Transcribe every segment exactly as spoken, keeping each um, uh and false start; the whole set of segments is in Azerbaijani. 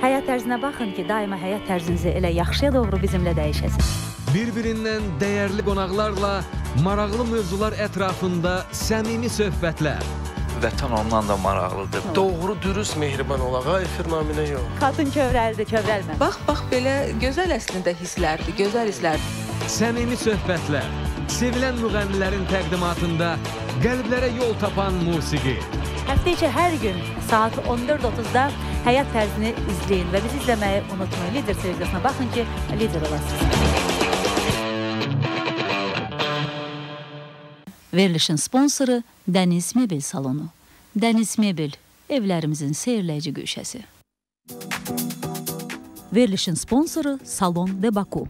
Həyat tərzinə baxın ki, daima həyat tərzinizi elə yaxşıya doğru bizimlə dəyişəsiniz. Bir-birindən dəyərli qonaqlarla maraqlı mövzular ətrafında səmimi söhbətlər. Vətən ondan da maraqlıdır. Doğru, dürüst, mehriban olağa, efir naminə yox. Qadın kövrəldi, kövrəlmə. Bax, bax, belə gözəl əslində hisslərdir, gözəl hisslərdir. Səmimi söhbətlər, sevilən müğənnilərin təqdimatında qəlblərə yol tapan musiqi. Həftə içi hər gün saat on dörd otuzda həyat tərzini izləyin və bizi izləməyi unutmayın. Lider televiziyasına baxın ki, lider olasınız. Verilişin sponsoru Dəniz Mebel Salonu. Dəniz Mebel, evlərimizin seyirləyici güşəsi. Verilişin sponsoru Salon de Baku.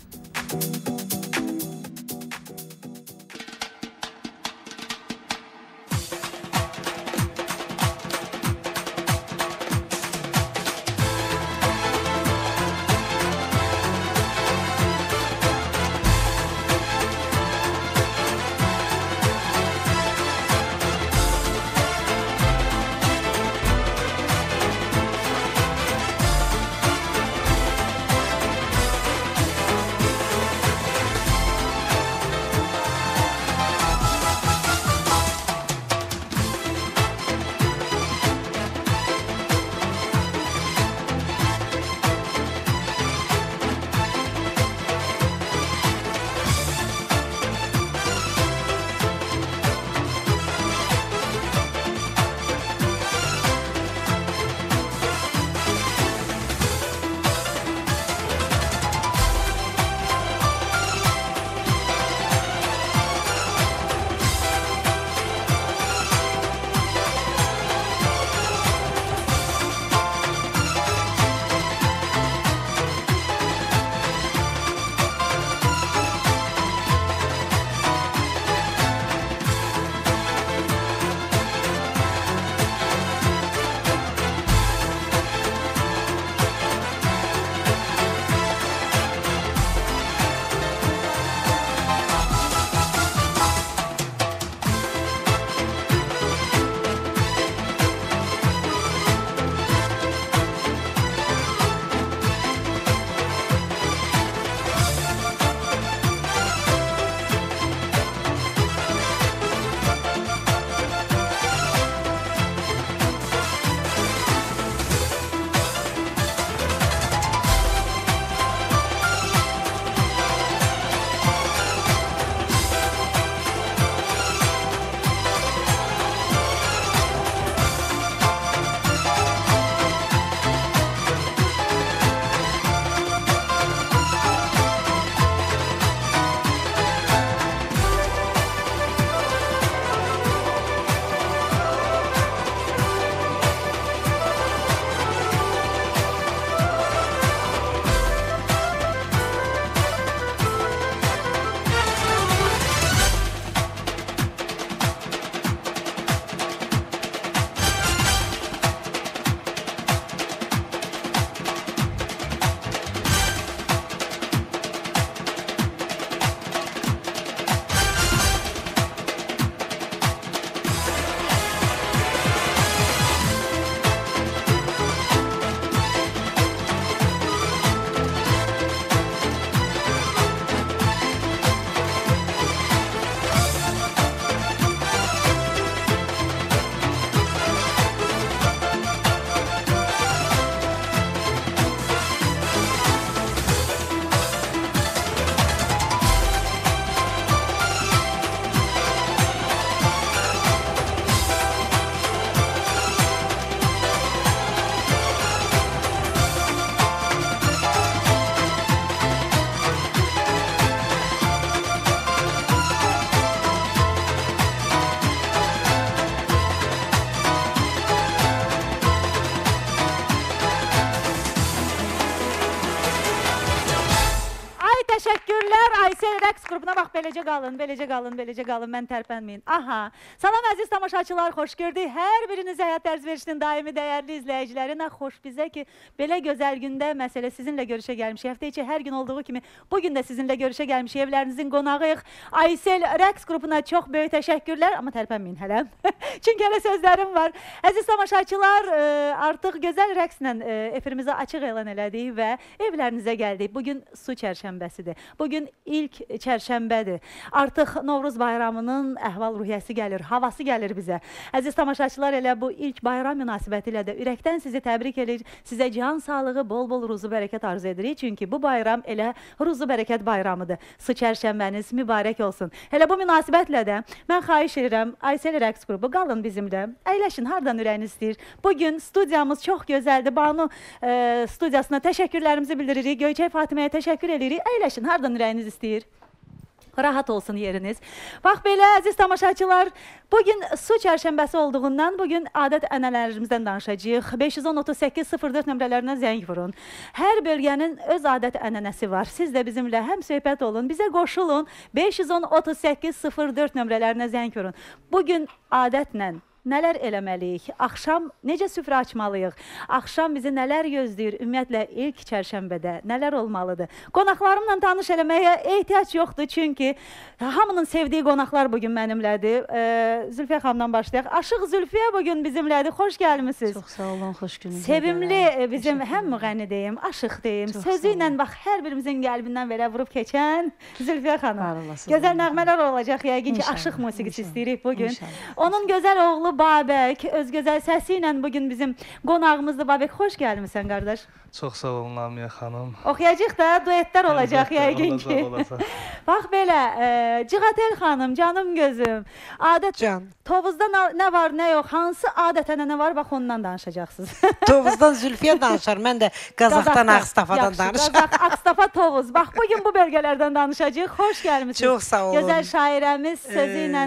Aysel rəqs qrupuna bax, beləcə qalın, beləcə qalın, beləcə qalın, mən tərpənməyin. Aha, salam əziz tamaşaçılar, xoş gördük. Hər biriniz Həyat Tərzi Verilişinin daimi dəyərli izləyicilərinə xoş bizə ki, belə gözəl gündə məsələ sizinlə görüşə gəlmişik. Həftə içi hər gün olduğu kimi bugün də sizinlə görüşə gəlmişik, evlərinizin qonağıyıq. Aysel rəqs qrupuna çox böyük təşəkkürlər, amma tərpənməyin hələ. Çünki hələ sözlərim var. Əziz tamaşaçılar, artıq gözəl rəqslə efirimizi açıq elan elədik və evlərinizə gəldik. Bugün su çərşənbəsidir. Bugün ilk çərşənbədir. Artıq Novruz bayramının əhval-ruhiyyəsi gəlir, havası gəlir bizə. Əziz tamaşaçılar, elə bu ilk bayram münasibəti ilə də ürəkdən sizi təbrik edir. Sizə can sağlığı, bol-bol ruzu bərəkət arzu edirik. Çünki bu bayram elə ruzu bərəkət bayramıdır. Su çərşənbəniz mübarək olsun. Elə bu münasibətlə də mən xahiş edirəm, Aysel rəqs qrupu qalın bizimlə. Əyləşin, hardan ürəyiniz istəyir. Bugün studiyamız çox gözəldir. Banu e, studiyasına təşəkkürlərimizi bildiririk. Göyçək Fatiməyə təşəkkür edirik. Əyləşin, hardan ürəyiniz istəyir. Rahat olsun yeriniz. Bax belə, əziz tamaşaçılar, bugün su çərşənbəsi olduğundan bugün adət ənənələrimizdən danışacağıq. beş yüz on otuz səkkiz sıfır dörd nömrələrinə zəng vurun. Hər bölgənin öz adət ənənəsi var. Siz də bizimlə həm söhbət olun, bizə qoşulun. beş yüz on otuz səkkiz sıfır dörd nömrələrinə zəng vurun. Bugün adətlə nələr eləməliyik? Axşam necə süfrə açmalıyıq? Axşam bizi nələr gözləyir? Ümumiyyətlə, ilk çərşənbədə nələr olmalıdır? Qonaqlarımla tanış eləməyə ehtiyac yoxdur, çünki hamının sevdiyi qonaqlar bugün mənimlədir. Ee, Zülfiyə xanımdan başlayaq. Aşıq Zülfiyə bugün bizimlədir. Xoş gəlmişsiniz. Çox sağ olun, xoş gününüzə. Sevimli bizim həm müğənni deyim, aşıq deyim. Sözü ilə bax, hər birimizin qəlbindən belə vurub keçən Zülfiyə xanım. Gözəl nəğmələr olacaq, yəqin ki, aşıq musiqisi istəyirik bugün. Onun gözəl oğlu Babək, öz gözəl səsi ilə bugün bizim qonağımızdır. Babək, xoş gəlmişsən, qardaş. Çox sağ olun, Lamiyə xanım. Oxuyacaq da, duetlər olacaq, yəqin ki. Olacaq, olacaq. Bax belə, e, Cığatel xanım, canım gözüm. Adət, Can. Tovuzda nə var, nə yox, hansı adətənə nə var, bax ondan danışacaqsınız. Tovuzdan Zülfiyə danışar, mən də Qazaxdan, Ağstafadan danışar. Qazax, Ağstafa, Tovuz. Bax, bugün bu bölgələrdən danışacaq. Xoş gəlmişsiniz. Çox sağ olun. Gözəl şairəmiz sözü ilə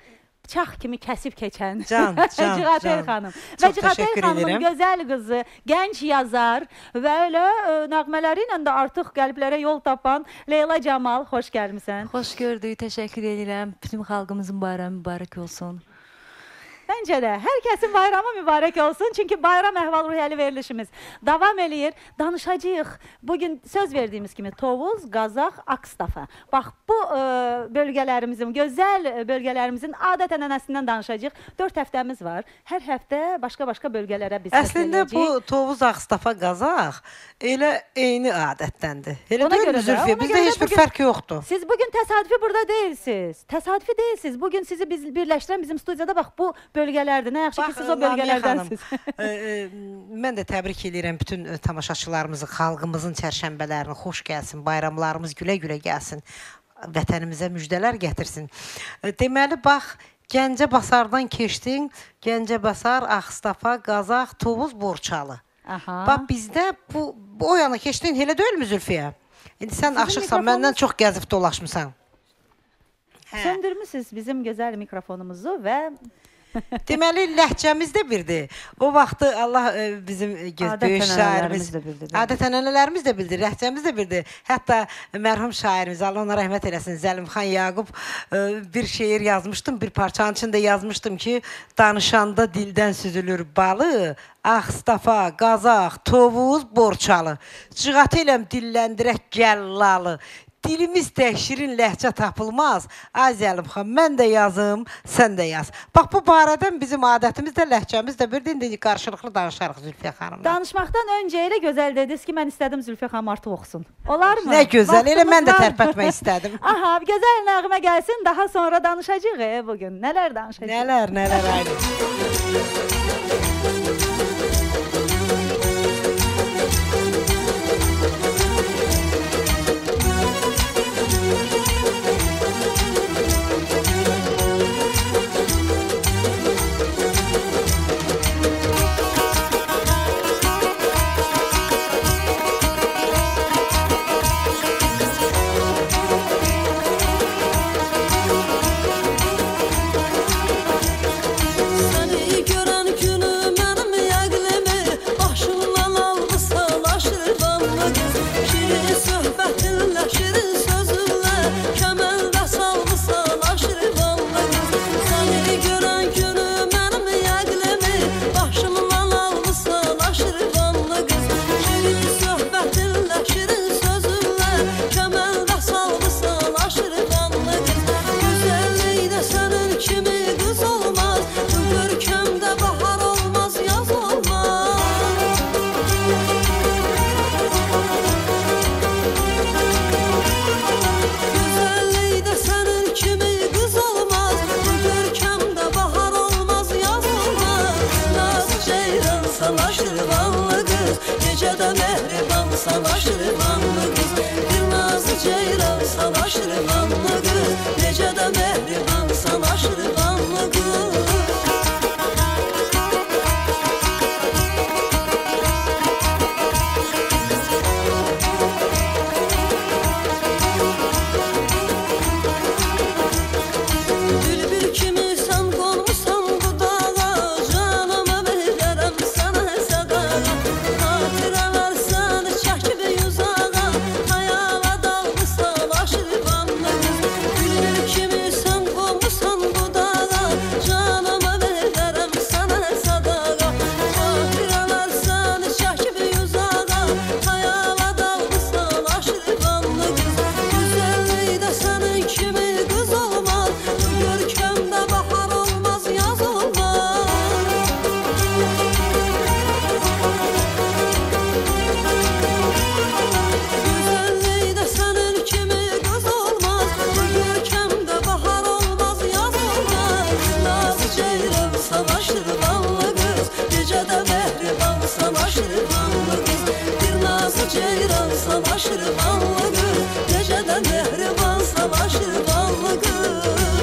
çax kimi kəsib keçən Can, can, Cığatel xanım. Və Çox Cığatel təşəkkür xanımın edirəm. gözəl qızı, gənc yazar və elə ə, nəğmələri ilə də artıq qəlblərə yol tapan Leyla Camal, xoş gəlmisən. Xoş gördük, təşəkkür edirəm. Bütün xalqımızın bayramı mübarək olsun. Məncə də hər kəsin bayramı mübarək olsun. Çünki bayram əhval-ruhiyyəli verilişimiz davam eləyir. Danışacağıq. Bugün söz verdiyimiz kimi Tovuz, Qazax, Ağstafa. Bax, bu ə, bölgələrimizin, gözəl bölgələrimizin adət-ənənəsindən danışacağıq. Dörd həftəmiz var. Hər həftə başqa-başqa bölgələrə biz Əslində bu Tovuz, Ağstafa, Qazax elə eyni adətdəndir. Elə Ona deyil görə mi də, Zülfiyə? ona Bizdə görə də heç bir bugün- fərq yoxdur. Siz bugün təsadüfi burada deyilsiniz. Təsadüfi deyilsiniz. Bugün sizi biz birləşdirən bizim studiyada bax bu bölgələrdir. Nə yaxşı ki, siz o bölgələrdənsiniz. e, e, mən də təbrik edirəm bütün e, tamaşaçılarımızı, xalqımızın çərşənbələrini xoş gəlsin, bayramlarımız gülə-gülə gəlsin, vətənimizə müjdələr gətirsin. E, deməli, bax, Gəncəbasardan keçdin, Gəncəbasar, Ağstafa, Qazax, Tovuz, Borçalı. Aha. Bax, bizdə bu, bu o yana keçdin, elə deyil mi Zülfiyə? İndi sən Sizin aşıqsan, mikrofonunuz- məndən çox gəzib dolaşmısan. Söndürmüsünüz bizim gözəl mikrofonumuzu və Deməli, ləhcəmiz də birdir. O vaxtı Allah e, bizim e, Adət böyük ənənələrimiz şairimiz, də bildir. adət-ənənələrimiz də bildir, ləhcəmiz də bildir. Hətta mərhum şairimiz, Allah ona rəhmət eləsin, Zəlimxan Yaqub e, bir şeir yazmışdım, bir parçanın içində yazmışdım ki, danışanda dildən süzülür balı, Ağstafa, Qazax, Tovuz, Borçalı. Cığatı eləm dilləndirək gəllalı. Dilimiz təhşirin ləhcə tapılmaz. Ay Zəlimxan, mən də yazım, sən də yaz. Bax, bu barədən bizim adətimiz də, ləhcəmiz də bir dində qarşılıqlı danışarıq Zülfiyə xanımla. danışmaqdan öncə elə gözəl dediniz ki, mən istədim Zülfiyə xanım artıq oxusun. Olar mı? Nə gözəl, elə mən də Vaxtımız var. tərpətmək istədim. Aha, gözəl nəğmə gəlsin, daha sonra danışacağıq e, bugün. Nələr danışacağıq? Nələr, nələr ayrı. Səni görən necə də mehriban savaşır vanlı qız. Bir nazlı ceyran savaşır vanlı qız, necə də mehriban savaşır vanlı qız. Ceyran savaşır vanlı qız, necə də mehriban savaşır vanlı qız.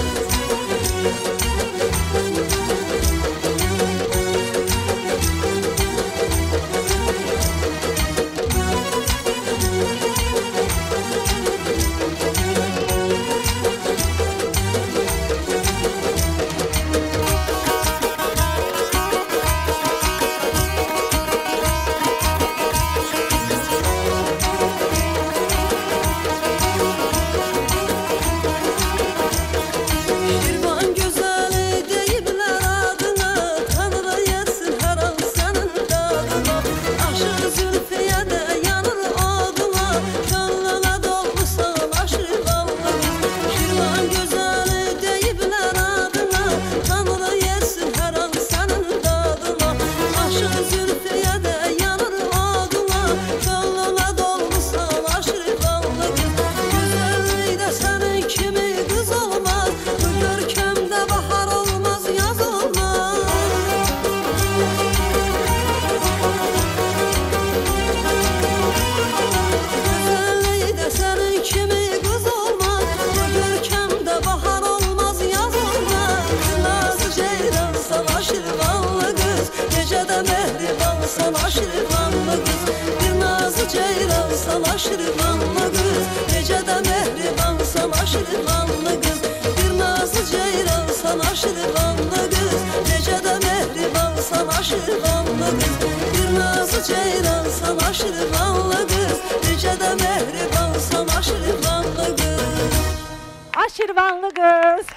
Savaşır vanlı qız, bir nazlı ceyran savaşır vanlı qız, necə də mehriban savaşır vanlı qız. Bir nazlı ceyran savaşır vanlı qız, necə də mehriban savaşır vanlı qız. Bir nazlı ceyran savaşır vanlı qız, necə də mehriban savaşır vanlı qız. Aşırvanlı qız.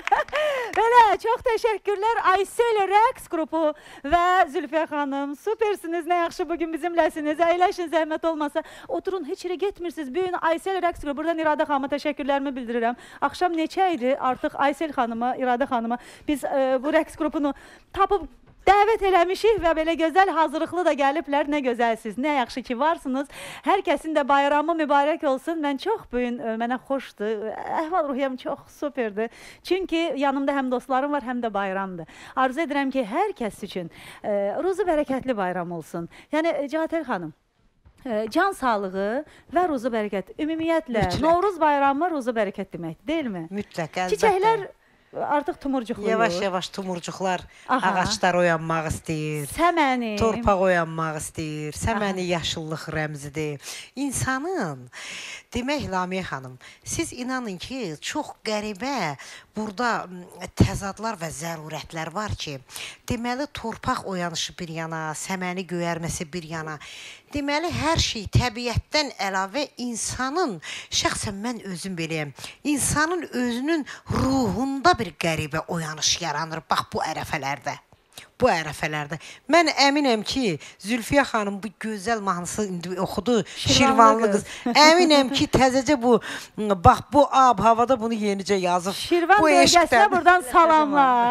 Belə, çox təşəkkürlər Aysel Rəqs qrupu və Zülfiyə xanım. Süpersiniz, nə yaxşı bugün bizimləsiniz. Əyləşin, zəhmət olmasa. Oturun, heç yerə getmirsiniz. Bugün Aysel Rəqs qrupu, buradan İradə xanıma təşəkkürlərimi bildirirəm. Axşam neçə idi artıq Aysel xanıma, İradə xanıma biz e, bu rəqs qrupunu tapıb dəvət eləmişik və belə gözəl hazırlıqlı da gəliblər. Nə gözəlsiniz, nə yaxşı ki varsınız. Hər kəsin də bayramı mübarək olsun. Mən çox bugün, mənə xoşdur. Əhval-ruhiyyəm çox superdir. Çünki yanımda həm dostlarım var, həm də bayramdır. Arzu edirəm ki, hər kəs üçün e, ruzu bərəkətli bayram olsun. Yəni, Cahatər xanım, e, can sağlığı və ruzu bərəkət. Ümumiyyətlə, Mütləq. Novruz bayramı ruzu bərəkət deməkdir, deyilmi? Mütləq, əlbəttə. Çiçəklər artıq tumurcuqluyur. Yavaş-yavaş tumurcuqlar, Aha. ağaçlar oyanmaq istəyir. Səməni. Torpaq oyanmaq istəyir. Səməni Aha. yaşıllıq rəmzidir. İnsanın, demək Lamiyə xanım, siz inanın ki, çox qəribə burada təzadlar və zərurətlər var ki, deməli torpaq oyanışı bir yana, səməni göyərməsi bir yana. Deməli, hər şey təbiətdən əlavə insanın, şəxsən mən özüm beləyəm, insanın özünün ruhunda bir qəribə oyanış yaranır, bax bu ərəfələrdə. Bu ərəfələrdə. Mən əminəm ki, Zülfiyə xanım bu gözəl mahnısı indi oxudu, Şirvanlı qız. Əminəm ki, təzəcə bu, bax bu ab havada bunu yenicə yazıb. Şirvan bölgəsinə buradan salamlar.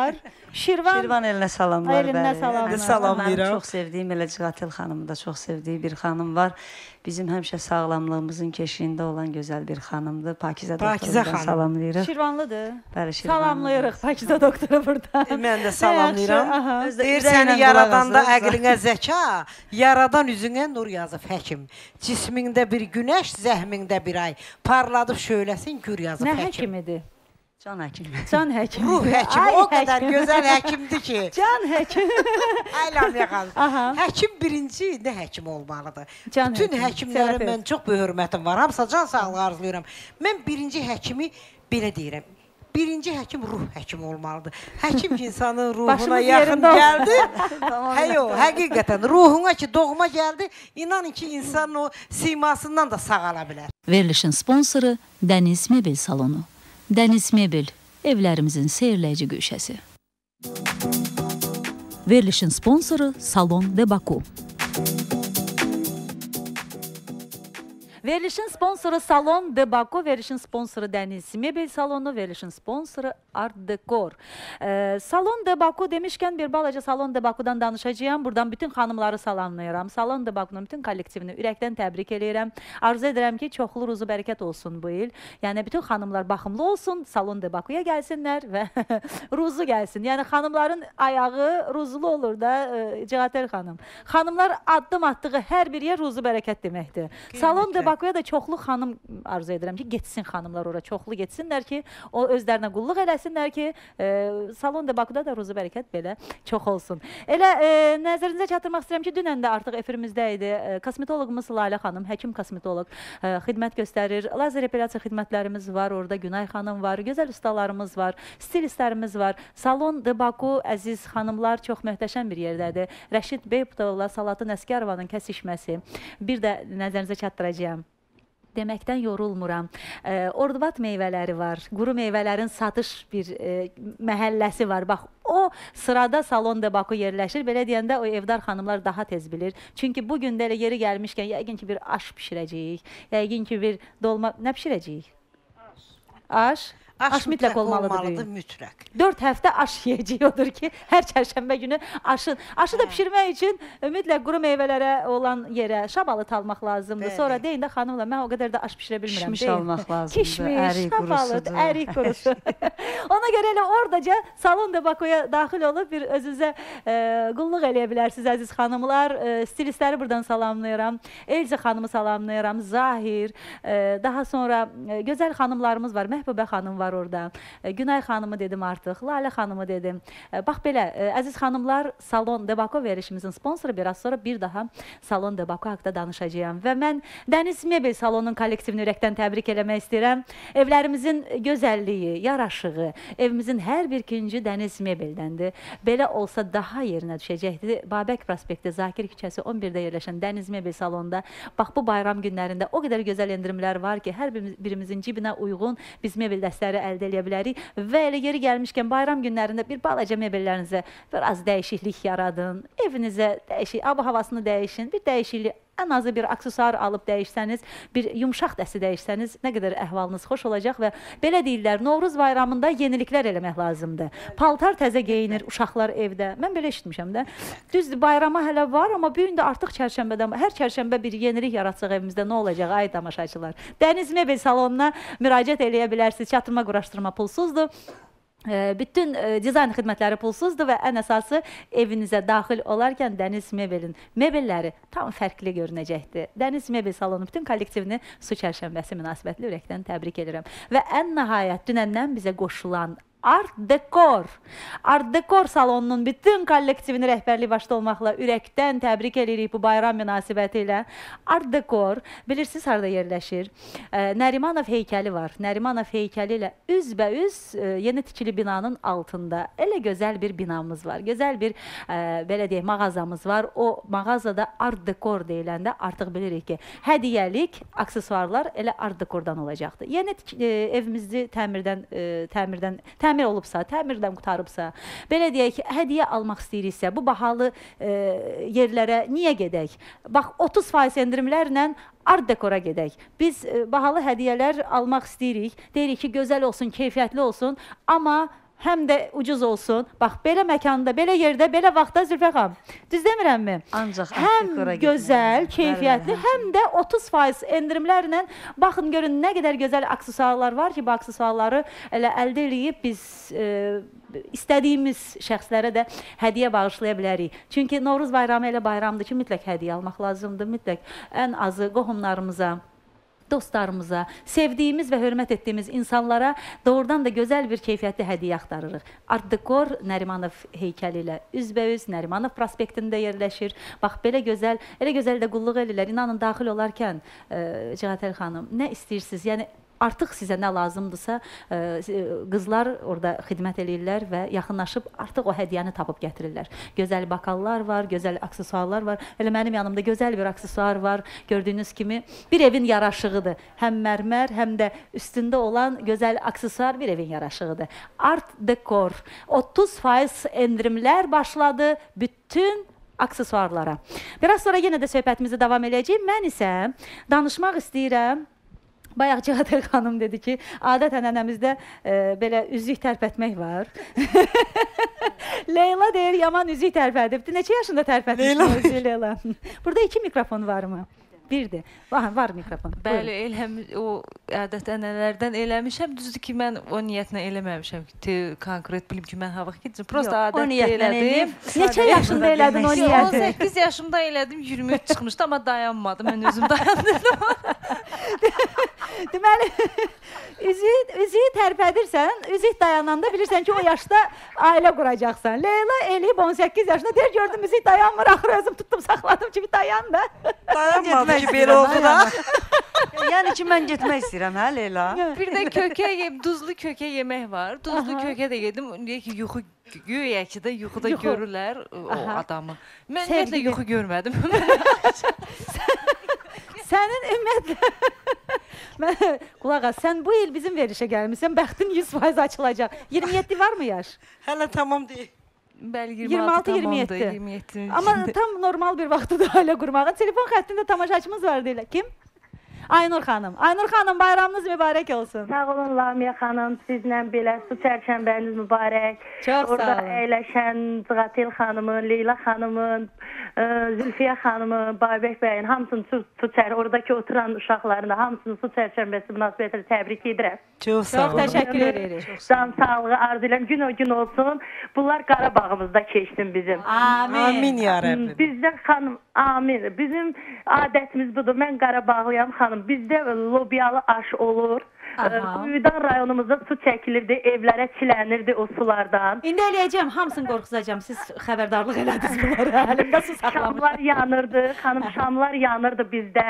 Şirvan, Şirvan elinə salamlar. Elinə bəli. salamlar. Mən Salamlayıram. çox sevdiyim elə Cıqatil xanımı da çox sevdiyi bir xanım var. Bizim həmişə sağlamlığımızın keşiyində olan gözəl bir xanımdır. Pakizə Pakizə doktorudan xanım. salamlayırıq. Şirvanlıdır. Bəli, Şirvanlıdır. Salamlayırıq Pakizə doktoru buradan. Mən də salamlayıram. Yaxşı, aha. Özdə Deyir ürəklə səni qulaq yaradanda asırıq. əqlinə zəka, yaradan üzünə nur yazıb həkim. Cismində bir günəş, zəhmində bir ay. Parladıb şöyləsin, gür yazıb Nə həkim. həkimidir? Can həkim. Can həkim. Ruh həkimi Ay, o qədər həkim. gözəl həkimdir ki. Can həkim. Aylam yaxalım. Aha. Həkim birinci nə həkim olmalıdır? Can Bütün həkim, həkimlərə terapevt. mən çox böyük hörmətim var. Hamısa can sağlığı arzulayıram. Mən birinci həkimi belə deyirəm. Birinci həkim ruh həkimi olmalıdır. Həkim ki, insanın ruhuna Başımız yaxın yerində olsun. gəldi. Hə yox, həqiqətən ruhuna ki, doğma gəldi. İnanın ki, insan o simasından da sağala bilər. Verilişin sponsoru Dəniz Mebel Salonu. Dəniz Mebel, evlərimizin seyirləyici güşəsi. Verilişin sponsoru Salon de Baku. Verilişin sponsoru Salon de Baku, verilişin sponsoru Dəniz Mebel Salonu, verilişin sponsoru Art Decor. Ee, Salon de Baku demişkən bir balaca Salon de Baku'dan danışacağım. Buradan bütün xanımları salamlayıram. Salon de Baku'nun bütün kollektivini ürəkdən təbrik edirəm. Arzu edirəm ki, çoxlu ruzu bərəkət olsun bu il. Yəni bütün xanımlar baxımlı olsun, Salon de Baku'ya gəlsinlər və ruzu gəlsin. Yəni xanımların ayağı ruzlu olur da e, Cıqatel xanım. Xanımlar addım atdığı hər bir yer ruzu bərəkət deməkdir. Salon de Baku'ya da çoxlu xanım arzu edirəm ki, getsin xanımlar ora, çoxlu getsinlər ki, o özlərinə qulluq eləsinlər ki, e, Salon de Baku'da da ruzu bərəkət belə çox olsun. Elə e, nəzərinizə çatdırmaq istəyirəm ki, dünən də artıq efirimizdə idi. E, kosmetologumuz Lalə xanım, həkim kosmetoloq e, xidmət göstərir. Lazer epilyasiya xidmətlərimiz var, orada Günay xanım var, gözəl ustalarımız var, stilistlərimiz var. Salon de Baku, əziz xanımlar, çox möhtəşəm bir yerdədir. Rəşid Beybutovla Salatın Əskərovanın kəsişməsi. Bir də nəzərinizə çatdıracağım. Deməkdən yorulmuram. E, Orduvat meyvələri var. Quru meyvələrin satış bir e, məhəlləsi var. Bax, o sırada Salon de Baku yerləşir. Belə deyəndə o evdar xanımlar daha tez bilir. Çünki bugün də elə yeri gəlmişkən yəqin ki bir aş bişirəcəyik. Yəqin ki bir dolma... Nə bişirəcəyik? Aş. Aş, aş mütləq olmalıdır. olmalıdır mütləq. dörd həftə aş yeyəcək odur ki, hər çərşənbə günü aşın. Aşı da pişirmək üçün mütləq quru meyvələrə olan yerə şabalıt almaq lazımdır. Bəli. Sonra deyin də xanımla, mən o qədər də aş pişirə bilmirəm. Kişmiş almaq lazımdır. Kişmiş, ərik şabalıt, qurusudur. ərik qurusu. Ona görə elə oradaca Salon de Baku'ya daxil olub bir özünüzə e, qulluq eləyə bilərsiniz, əziz xanımlar. E, stilistləri buradan salamlayıram. Elza xanımı salamlayıram. Zahir. E, daha sonra e, gözəl xanımlarımız var. Məhbubə xanım var orada. Günay xanımı dedim artıq, Lalə xanımı dedim. Bax belə, əziz xanımlar, Salon de Baku verilişimizin sponsoru. Biraz sonra bir daha Salon de Baku haqda danışacağım. Və mən Dəniz Mebel Salonunun kollektivini ürəkdən təbrik eləmək istəyirəm. Evlərimizin gözəlliyi, yaraşığı, evimizin hər bir ikinci Dəniz Mebeldəndir. Belə olsa daha yerinə düşəcəkdir. Babək prospekti, Zakir küçəsi on birdə yerləşən Dəniz Mebel Salonunda. Bax, bu bayram günlərində o qədər gözəl endirimlər var ki, hər birimizin cibinə uyğun biz mebel dəstləri əldə eləyə bilərik və elə yeri gəlmişkən bayram günlərində bir balaca mebellərinizə biraz dəyişiklik yaradın, evinizə dəyişik, ab havasını dəyişin, bir dəyişiklik, ən azı bir aksesuar alıb dəyişsəniz, bir yumşaq dəsti dəyişsəniz, nə qədər əhvalınız xoş olacaq və belə deyirlər, Novruz bayramında yeniliklər eləmək lazımdır. Paltar təzə geyinir, uşaqlar evdə. Mən belə eşitmişəm də. Düzdür, bayrama hələ var, amma bu gün də artıq çərşənbədən, hər çərşənbə bir yenilik yaratsaq evimizdə nə olacaq, ay tamaşaçılar? Dəniz Mebel Salonuna müraciət eləyə bilərsiniz. Çatırma, quraşdırma pulsuzdur. Bütün dizayn xidmətləri pulsuzdur və ən əsası evinizə daxil olarkən Dəniz Mebelin mebelləri tam fərqli görünəcəkdir. Dəniz Mebel Salonu bütün kollektivini su çərşənbəsi münasibətli ürəkdən təbrik edirəm. Və ən nəhayət dünəndən bizə qoşulan Art Decor. Art Decor salonunun bütün kollektivini rəhbərliyi başda olmaqla ürəkdən təbrik edirik bu bayram münasibəti ilə. Art Decor, bilirsiniz harada yerləşir? Nərimanov heykəli var. Nərimanov heykəli ilə üzbəüz yeni tikili binanın altında elə gözəl bir binamız var. Gözəl bir, belə deyək, mağazamız var. O mağazada Art Decor deyiləndə artıq bilirik ki, hədiyyəlik aksesuarlar elə Art Decordan olacaqdır. Yeni evimizi təmirdən, təmirdən, təmir olubsa, təmirdən qutarıbsa, belə deyək ki, hədiyyə almaq istəyiriksə, bu bahalı e, yerlərə niyə gedək? Bax, otuz faiz endirimlərlə Art Decor'a gedək. Biz e, bahalı hədiyyələr almaq istəyirik, deyirik ki, gözəl olsun, keyfiyyətli olsun, amma həm də ucuz olsun. Bax, belə məkanda, belə yerdə, belə vaxtda Zülfə xanım, düz demirəmmi? Ancaq həm gözəl, keyfiyyətli, həm də otuz faiz endirimlərlə baxın, görün nə qədər gözəl aksesuarlar var ki, bu aksesuarları elə əldə eləyib biz e, istədiyimiz şəxslərə də hədiyyə bağışlaya bilərik. Çünki Novruz bayramı elə bayramdır ki, mütləq hədiyyə almaq lazımdır, mütləq ən azı qohumlarımıza, dostlarımıza, sevdiyimiz və hörmət etdiyimiz insanlara doğrudan da gözəl bir keyfiyyətli hədiyyə axtarırıq. Art Dekor Nərimanov heykəli ilə üzbəüz Nərimanov prospektində yerləşir. Bax, belə gözəl, elə gözəl də qulluq eləyirlər. İnanın, daxil olarkən e, Cəğətəl xanım, nə istəyirsiniz? Yəni, artıq sizə nə lazımdırsa, qızlar orada xidmət eləyirlər və yaxınlaşıb artıq o hədiyyəni tapıb gətirirlər. Gözəl bakallar var, gözəl aksesuarlar var. Elə mənim yanımda gözəl bir aksesuar var. Gördüyünüz kimi bir evin yaraşığıdır. Həm mərmər, həm də üstündə olan gözəl aksesuar bir evin yaraşığıdır. Art Dekor otuz faiz endirimlər başladı bütün aksesuarlara. Biraz sonra yenə də söhbətimizi davam edəcəyik. Mən isə danışmaq istəyirəm. Bayaq Cəğətəl xanım dedi ki, adət-ənənəmizdə e, belə üzük tərpətmək var. Leyla deyir, yaman üzük tərpədibdir. Neçə yaşında tərpətmiş özü Leyla? Burada iki mikrofon var mı? Birdir. Var, var mikrofon. Bəli, eləm, o adət-ənənələrdən eləmişəm. Düzdür ki, mən o niyyətlə eləməmişəm ki, konkret bilim ki, mən hava keçirəm. Prosta adətdə elədim. Neçə yaşında elədin o niyyəti? on səkkiz yaşımda elədim, iyirmi üç çıxmışdı, amma dayanmadım. Mən özüm dayandırdım. Deməli, üzüyü, üzüyü tərpədirsən, üzük dayananda bilirsən ki, o yaşda ailə quracaqsan. Leyla eləyib on səkkiz yaşında deyir, gördüm üzük dayanmır, axırı özüm tutdum, saxladım ki, bir dayan da. Dayanmadı ki, belə oldu da. Yəni ki, mən getmək istəyirəm, hə Leyla? Bir də kökə, duzlu kökə yemək var. Duzlu kökə də yedim. Deyək ki, yuxu, güya ki də yuxuda görürlər o adamı. Mən ümumiyyətlə yuxu görmədim. Sənin ümumiyyətlə... Qulaq as, sən bu il bizim verişə gəlmişsən, bəxtin yüz faiz açılacaq. iyirmi yeddi var mı yaş? Hələ tamam deyil. Bəli, iyirmi altı iyirmi yeddi. Amma tam normal bir vaxtıdır ailə qurmağın. Telefon xəttində tamaşaçımız var deyirlər. Kim? Aynur xanım. Aynur xanım, bayramınız mübarək olsun. Sağ olun Lamiyə xanım, sizlə belə su çərşənbəniz mübarək. Çox sağ olun. Orada əyləşən Cəğətəl xanımın, Leyla xanımın, Zülfiyə xanımın, Babək bəyin hamısını su, su çər, oradakı oturan uşaqlarını da hamısını su çərşənbəsi münasibətilə təbrik edirəm. Çox sağ olun. Çox təşəkkür edirik. Can sağlığı arzu edirəm, gün o gün olsun. Bunlar Qarabağımızda keçsin bizim. Amin. Amin ya Rəbbim. Bizdə xanım, amin. Bizim adətimiz budur. Mən Qarabağlıyam xanım. Bizdə lobiyalı aş olur. Quyudan rayonumuzda su çəkilirdi, evlərə çilənirdi o sulardan. İndi eləyəcəm, hamısını qorxuzacam. Siz xəbərdarlıq elədiniz bunları. Həlimdə su saxlamış. Şamlar yanırdı, xanım şamlar yanırdı bizdə.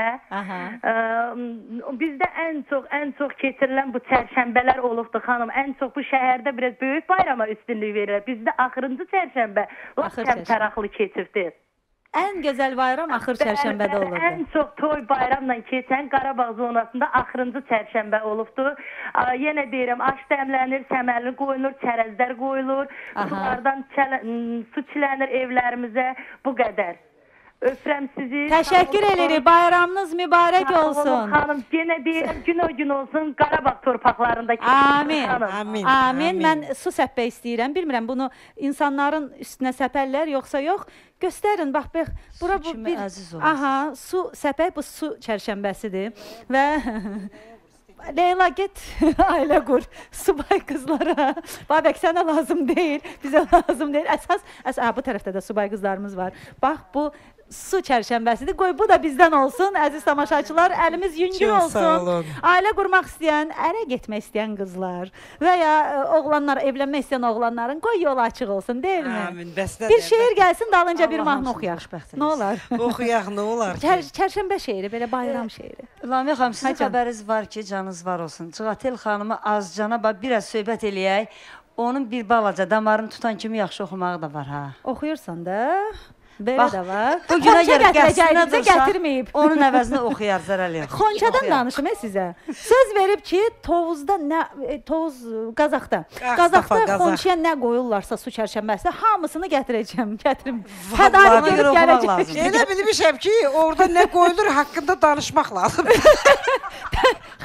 Bizdə ən çox, ən çox keçirilən bu çərşənbələr olubdu xanım. Ən çox bu şəhərdə biraz böyük bayrama üstünlük verirlər. Bizdə axırıncı çərşənbə lap təmtəraqlı keçirdi. Ən gözəl bayram axır çərşənbədə olurdu. Ən çox toy bayramla keçən Qarabağ zonasında axırıncı çərşənbə olubdu. Yenə deyirəm, aş dəmlənir, səmərli qoyulur, çərəzlər qoyulur. Sulardan su çilənir evlərimizə, bu qədər. Öpürəm sizi. Təşəkkür edirik. Bayramınız mübarək olsun. Xanım, yenə deyirəm, gün o gün olsun Qarabağ torpaqlarındakı. Amin. Amin. Amin. Mən su səppə istəyirəm. Bilmirəm, bunu insanların üstünə səpərlər, yoxsa yox. Göstərin, bax, bax. Bura bu bir... Aha, su səpək, bu su çərşənbəsidir. Və... Leyla, get ailə qur, subay qızlara. Babək, sənə lazım deyil, bizə lazım deyil. Əsas, əs bu tərəfdə də subay qızlarımız var. Bax, bu su çərşənbəsidir. Qoy, bu da bizdən olsun, əziz tamaşaçılar. Əlimiz yüngül olsun. Ailə qurmaq istəyən, ərə getmək istəyən qızlar və ya oğlanlar, evlənmək istəyən oğlanların qoy yolu açıq olsun, deyil mi? Amin, bəs nə bir şeir gəlsin, dalınca bir mahnı oxuyaq. Nə olar? Oxuyaq, nə olar ki? Çərşənbə şeiri, belə bayram şeiri. Lamiyə xanım, sizin xəbəriniz var ki, canınız var olsun. Cəğətəl xanımı azcana biraz söhbət eləyək. Onun bir balaca damarını tutan kimi yaxşı oxumağı da var, ha. Oxuyursan da, belə də var. Bu günə gəlib qəsrinə dursa, onun əvəzinə oxuyar, zərəl yox. Xonçadan danışım sizə. Söz verib ki, Tovuzda nə, Tovuz, Qazaxda. Qazaxda xonçaya nə qoyurlarsa su çərşənbəsində, hamısını gətirəcəm, gətirim. Tədarük edib gələcək. Elə bilmişəm ki, orada nə qoyulur haqqında danışmaq lazım.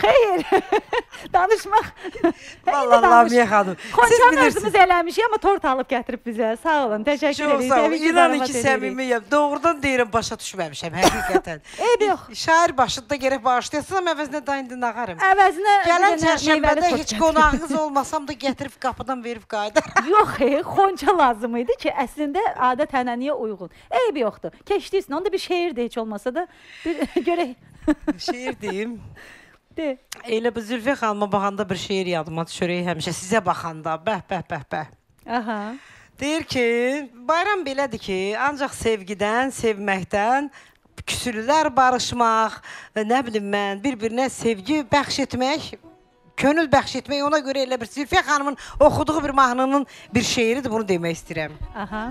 Xeyr. Danışmaq. Vallahi Lamiyə xanım. Xonçanın özümüz eləmişik, amma tort alıb gətirib bizə. Sağ olun, təşəkkür Çox edirik. sağ olun. Təbii ki, İnanın zarabat ki, edirik. səmimiyəm. Doğrudan deyirəm, başa düşməmişəm, həqiqətən. Eyb yox. Şair başında gərək bağışlayasın, amma əvəzinə da indi nağarım. Əvəzinə Gələn bir dənə çərşənbədə meyvəli heç tort qonağınız olmasam da gətirib qapıdan verib qayıdaram. Yox, xeyr, xonça lazım idi ki, əslində adət-ənənəyə uyğun. Eyb yoxdur. Keçdiysin, onda bir şeir də heç olmasa da bir görək. Şeir deyim. De. Elə bu Zülfiyə xanıma baxanda bir şeir yadıma düşür həmişə sizə baxanda. Bəh, bəh, bəh, bəh. Aha. Deyir ki, bayram belədir ki, ancaq sevgidən, sevməkdən, küsülülər barışmaq, nə bilim mən, bir-birinə sevgi bəxş etmək, könül bəxş etmək, ona görə elə bir Zülfiyə xanımın oxuduğu bir mahnının bir şeiridir, bunu demək istəyirəm. Aha.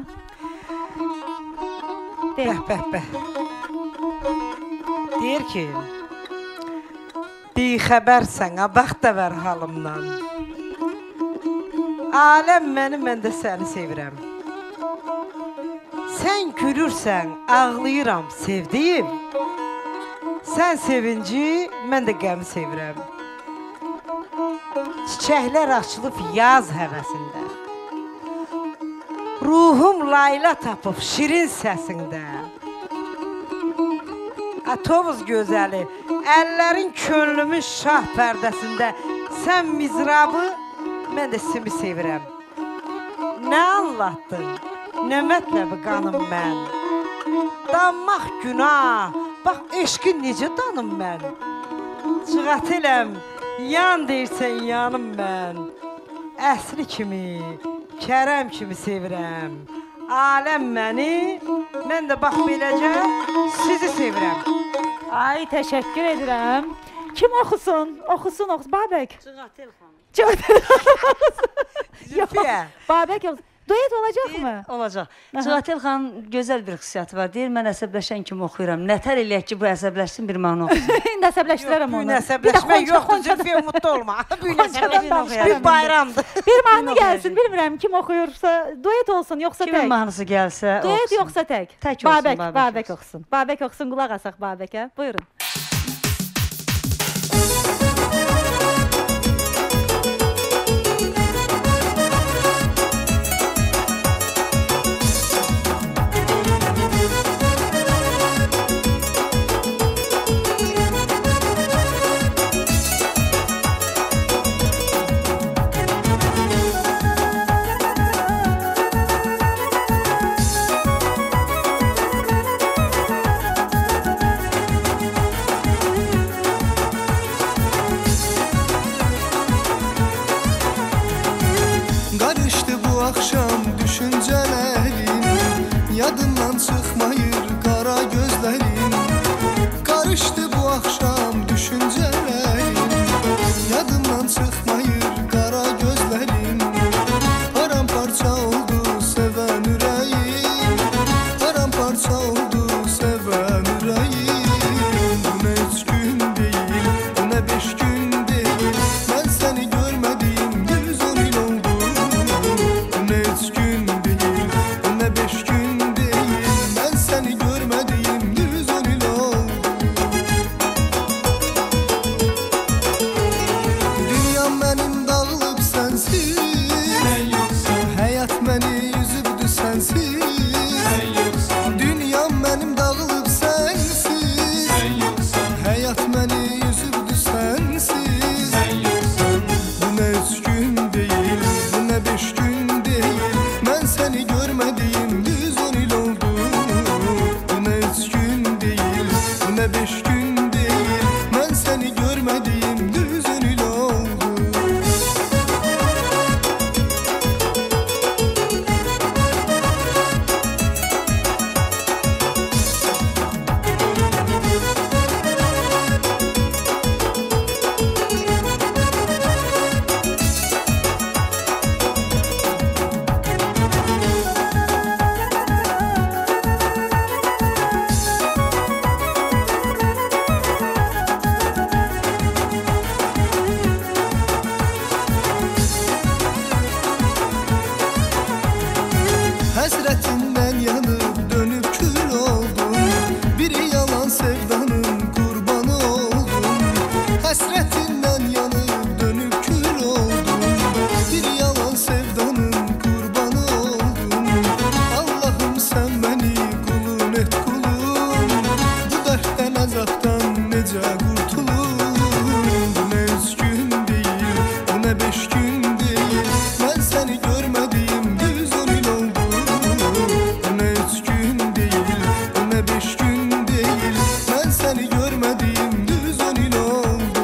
Bəh, bəh, bəh. Deyir ki, bixəbərsən, bəxtəvər halımdan. Aləm məni, mən də səni sevirəm. Sən gülürsən, ağlayıram, sevdiyim. Sən sevinci, mən də qəmi sevirəm. Çiçəklər açılıb yaz həvəsində. Ruhum layla tapıb şirin səsində. Tovuz gözəli, əllərin könlümün şah pərdəsində. Sən mizrabı, mən də simi sevirəm. Nə anlattın, nə mətləbi qanım mən. Danmaq günah, bax eşqin necə danım mən. Cığat eləm, yan deyirsən yanım mən. Əsli kimi, kərəm kimi sevirəm. Aləm məni, mən də bax beləcə sizi sevirəm. Ay, təşəkkür edirəm. Kim oxusun? Oxusun, oxusun. Babək. Cığatel xanım. Cığatel xanım. Zülfiyə. Babək oxusun. Duet olacaqmı? Olacaq. Cığatel xanım gözəl bir xüsusiyyəti var. Deyir, mən əsəbləşən kimi oxuyuram. Nətər eləyək ki, bu əsəbləşsin bir mahnı oxusun. İndi əsəbləşdirərəm onu. Bu əsəbləşmək yoxdur, Zülfiyə mutlu olma. Bu bir bayramdır. Bir mahnı gəlsin, bilmirəm kim oxuyursa, duet olsun, yoxsa tək. Kimin mahnısı gəlsə oxusun. Duet yoxsa tək. Tək olsun, Babək. Babək oxusun. Babək oxusun, qulaq asaq Babəkə. Buyurun. necə qurtulurum? Bu nə üç gün deyil, bu nə beş gün deyil. Mən səni görmədiyim düz on il oldu. Bu nə üç gün deyil, bu nə beş gün deyil. Mən səni görmədiyim düz on il oldu.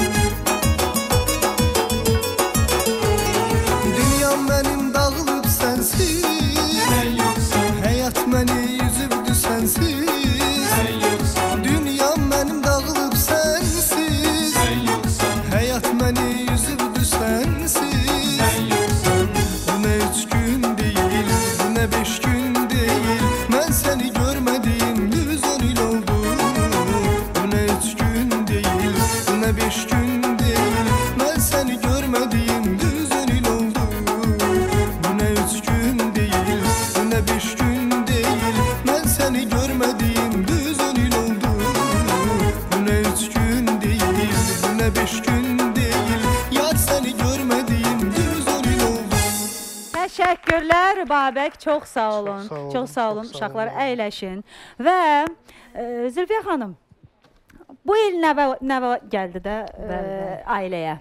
Dünyam mənim dağılıb sənsiz, sən yoxsan. Həyat məni yüzübdü sənsiz, sən yoxsan. Dünyam mənim dağılıb sənsiz, sən yoxsan. Həyat məni yüzübdü sənsiz, sən yoxsan. Bu nə üç gün deyil, bu nə beş gün deyil. Mən səni görmədiyim düz on il oldu. Bu nə üç gün deyil, bu nə beş gün deyil. Mən səni görmədiyim düz on il oldu. Bu nə üç gün deyil, bu nə beş gün deyil. Mən səni görmədiyim düz on il oldu. Bu nə üç gün deyil, bu nə beş gün deyil. Yar səni görmədiyim düz on il oldu. Təşəkkürlər Babək, çox sağ olun. sağ olun, Çox sağ olun. çox sağ Uşaqlar olun. əyləşin. Və e, Zülfiyə xanım, bu il nəvə, nəvə gəldi də e, Bəli, bəli. ailəyə.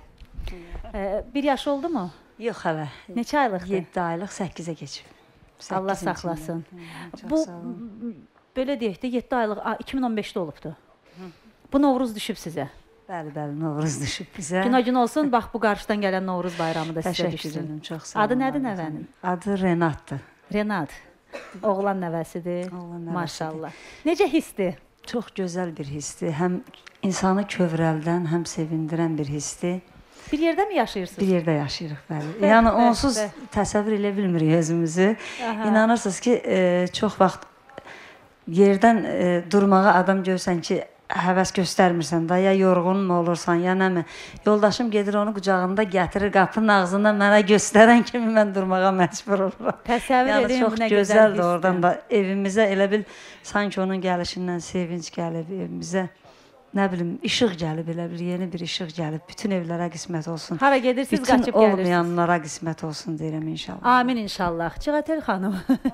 E, bir yaş oldu mu? Yox hələ. Neçə aylıqdır? yeddi aylıq səkkizə keçib. Allah səkkizinci saxlasın. ildə. Çox Bu sağ olun. m- belə deyək də yeddi aylıq a, iki min on beşdə olubdu. Bu Novruz düşüb sizə. Bəli, bəli, Novruz düşüb bizə. Günə gün olsun, bax bu qarşıdan gələn Novruz bayramı da sizə Təşəkkür düşsün. edirəm, çox sağ olun. Adı nədir Məryəm nəvənin? xanım. Adı Renatdır. Renat. Oğlan nəvəsidir. Oğlan nəvəsidir. Maşallah. Necə hissdir? Çox gözəl bir hissdir. Həm insanı kövrəldən, həm sevindirən bir hissdir. Bir yerdə mi yaşayırsınız? Bir yerdə yaşayırıq, bəli. Bəh, Yəni bəh, onsuz bəh. təsəvvür elə bilmirik özümüzü. Aha. İnanırsınız ki, e, çox vaxt yerdən e, durmağa adam görsən ki, həvəs göstərmirsən də, ya yorğun mu olursan, ya nə mi? Yoldaşım gedir onu qucağında gətirir, qapının ağzından mənə göstərən kimi mən durmağa məcbur oluram. Təsəvvür Yəni edin çox bu nə gözəl gözəldir hissdir. oradan da evimizə elə bil sanki onun gəlişindən sevinç gəlib evimizə. Nə bilim, işıq gəlib elə bil, yeni bir işıq gəlib. Bütün evlərə qismət olsun. Hara gedirsiniz, Bütün qaçıb gəlirsiniz. olmayanlara qismət olsun deyirəm inşallah. Amin inşallah. Cığatel xanım.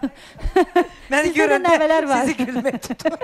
Məni Sizdə də görəndə nəvələr var. sizi gülmək tutur.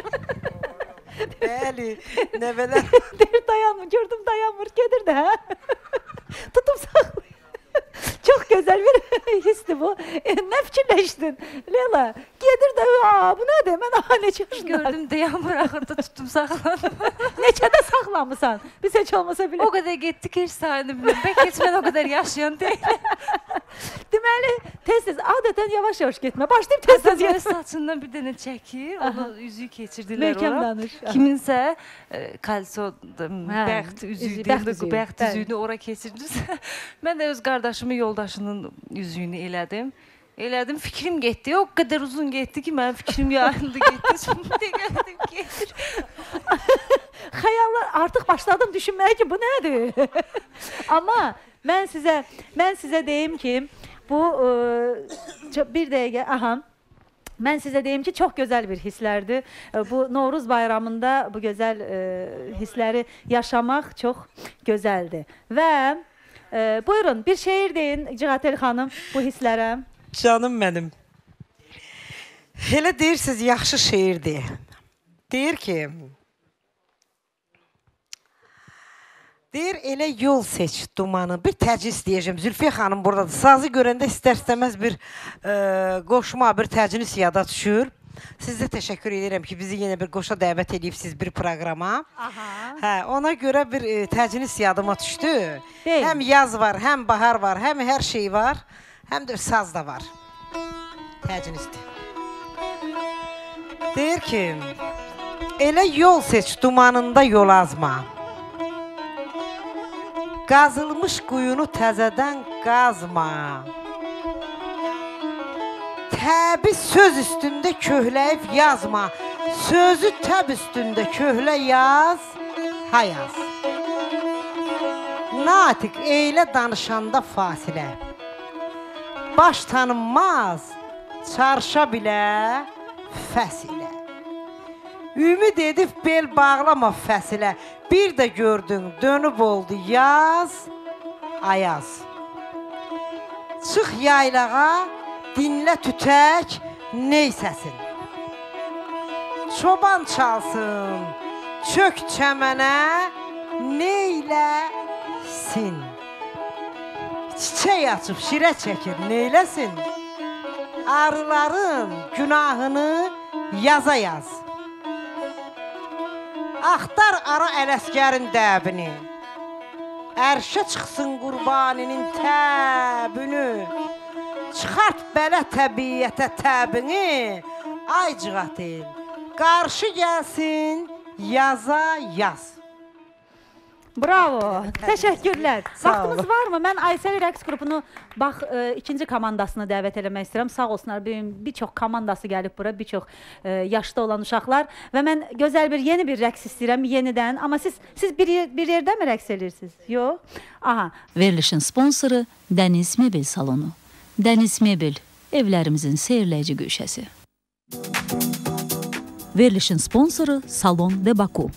Bəli, nəvələr. Deyir dayanmır, gördüm dayanmır, gedir də. Hə? Tutum saxlayır. Çox gözəl bir hissdir bu. E, nə fikirləşdin? Leyla, gedir də, aa, bu nədir? Mən aha neçə yaşındayım? Gördüm dayanmır, axırda tutdum, saxladım. Neçədə saxlamısan? Biz heç olmasa bilir. O qədər getdi ki, heç sayını bilmirəm. Bəlkə heç mən o qədər yaşayan deyiləm. Deməli, tez-tez, adətən yavaş-yavaş getmə. Başlayıb tez-tez Adam böyle getmə. saçından bir dənə çəkir, onu üzüyü keçirdilər Möhkəm ora. danış. Kiminsə e, kalso, Hə, bəxt üzüyü, üzüyü, bəxt bəxt üzüyü, bəxt bəli. üzüyünü ora keçirdirsə, mən də öz qardaşımın yoldaşının üzüyünü elədim. Elədim, fikrim getdi. O qədər uzun getdi ki, mənim fikrim yayıldı getdi. Şimdi gəldim, getir. Xəyallar artıq başladım düşünməyə ki, bu nədir? Amma mən sizə mən sizə deyim ki, bu ə, bir dəqiqə, aha. Mən sizə deyim ki, çox gözəl bir hisslərdir. Bu Novruz bayramında bu gözəl ə, hissləri yaşamaq çox gözəldir. Və ə, buyurun, bir şeir deyin Cığatel xanım bu hisslərə. Canım mənim. Elə deyirsiniz, yaxşı şeirdir. Deyir ki, deyir, elə yol seç dumanı. Bir təcnis deyəcəm. Zülfiyə xanım buradadır. Sazı görəndə istər-istəməz bir e, qoşma, bir təcnis yada düşür. Sizə təşəkkür edirəm ki, bizi yenə bir qoşa dəvət edibsiniz bir proqrama. Aha. Hə, ona görə bir e, təcnis yadıma düşdü. Deyil. Həm yaz var, həm bahar var, həm hər şey var, həm də saz da var. Təcnisdir. Deyir ki, elə yol seç dumanında yol azma. Qazılmış quyunu təzədən qazma. Təbi söz üstündə köhləyib yazma. Sözü təb üstündə köhlə yaz, ha yaz. Natiq eylə danışanda fasilə. Baş tanınmaz, çarşa bilə, fəsilə. Ümid edib bel bağlama fəsilə. Bir də gördün, dönüb oldu yaz, ayaz. Çıx yaylağa, dinlə tütək, ney səsin. Çoban çalsın, çök çəmənə neyləsin? Çiçək açıb şirə çəkir, neyləsin? Arıların günahını yaza yaz. Axtar ara ələsgərin dəbini, ərşə çıxsın qurbaninin təbünü, çıxart belə təbiyyətə təbini, ay cıqatil, qarşı gəlsin yaza yaz. Bravo, təşəkkürlər. Vaxtımız varmı? Mən Aysel rəqs qrupunu bax, e, ikinci komandasını dəvət eləmək istəyirəm. Sağ olsunlar, bir çox komandası gəlib bura, bir çox e, yaşda olan uşaqlar və mən gözəl bir, yeni bir rəqs istəyirəm, yenidən. Amma siz siz bir, yer, bir yerdə mi rəqs edirsiniz? Yox. Aha. Verilişin sponsoru Dəniz Mebel Salonu. Dəniz Mebel, evlərimizin seyirləyici güşəsi. Verilişin sponsoru Salon de Baku.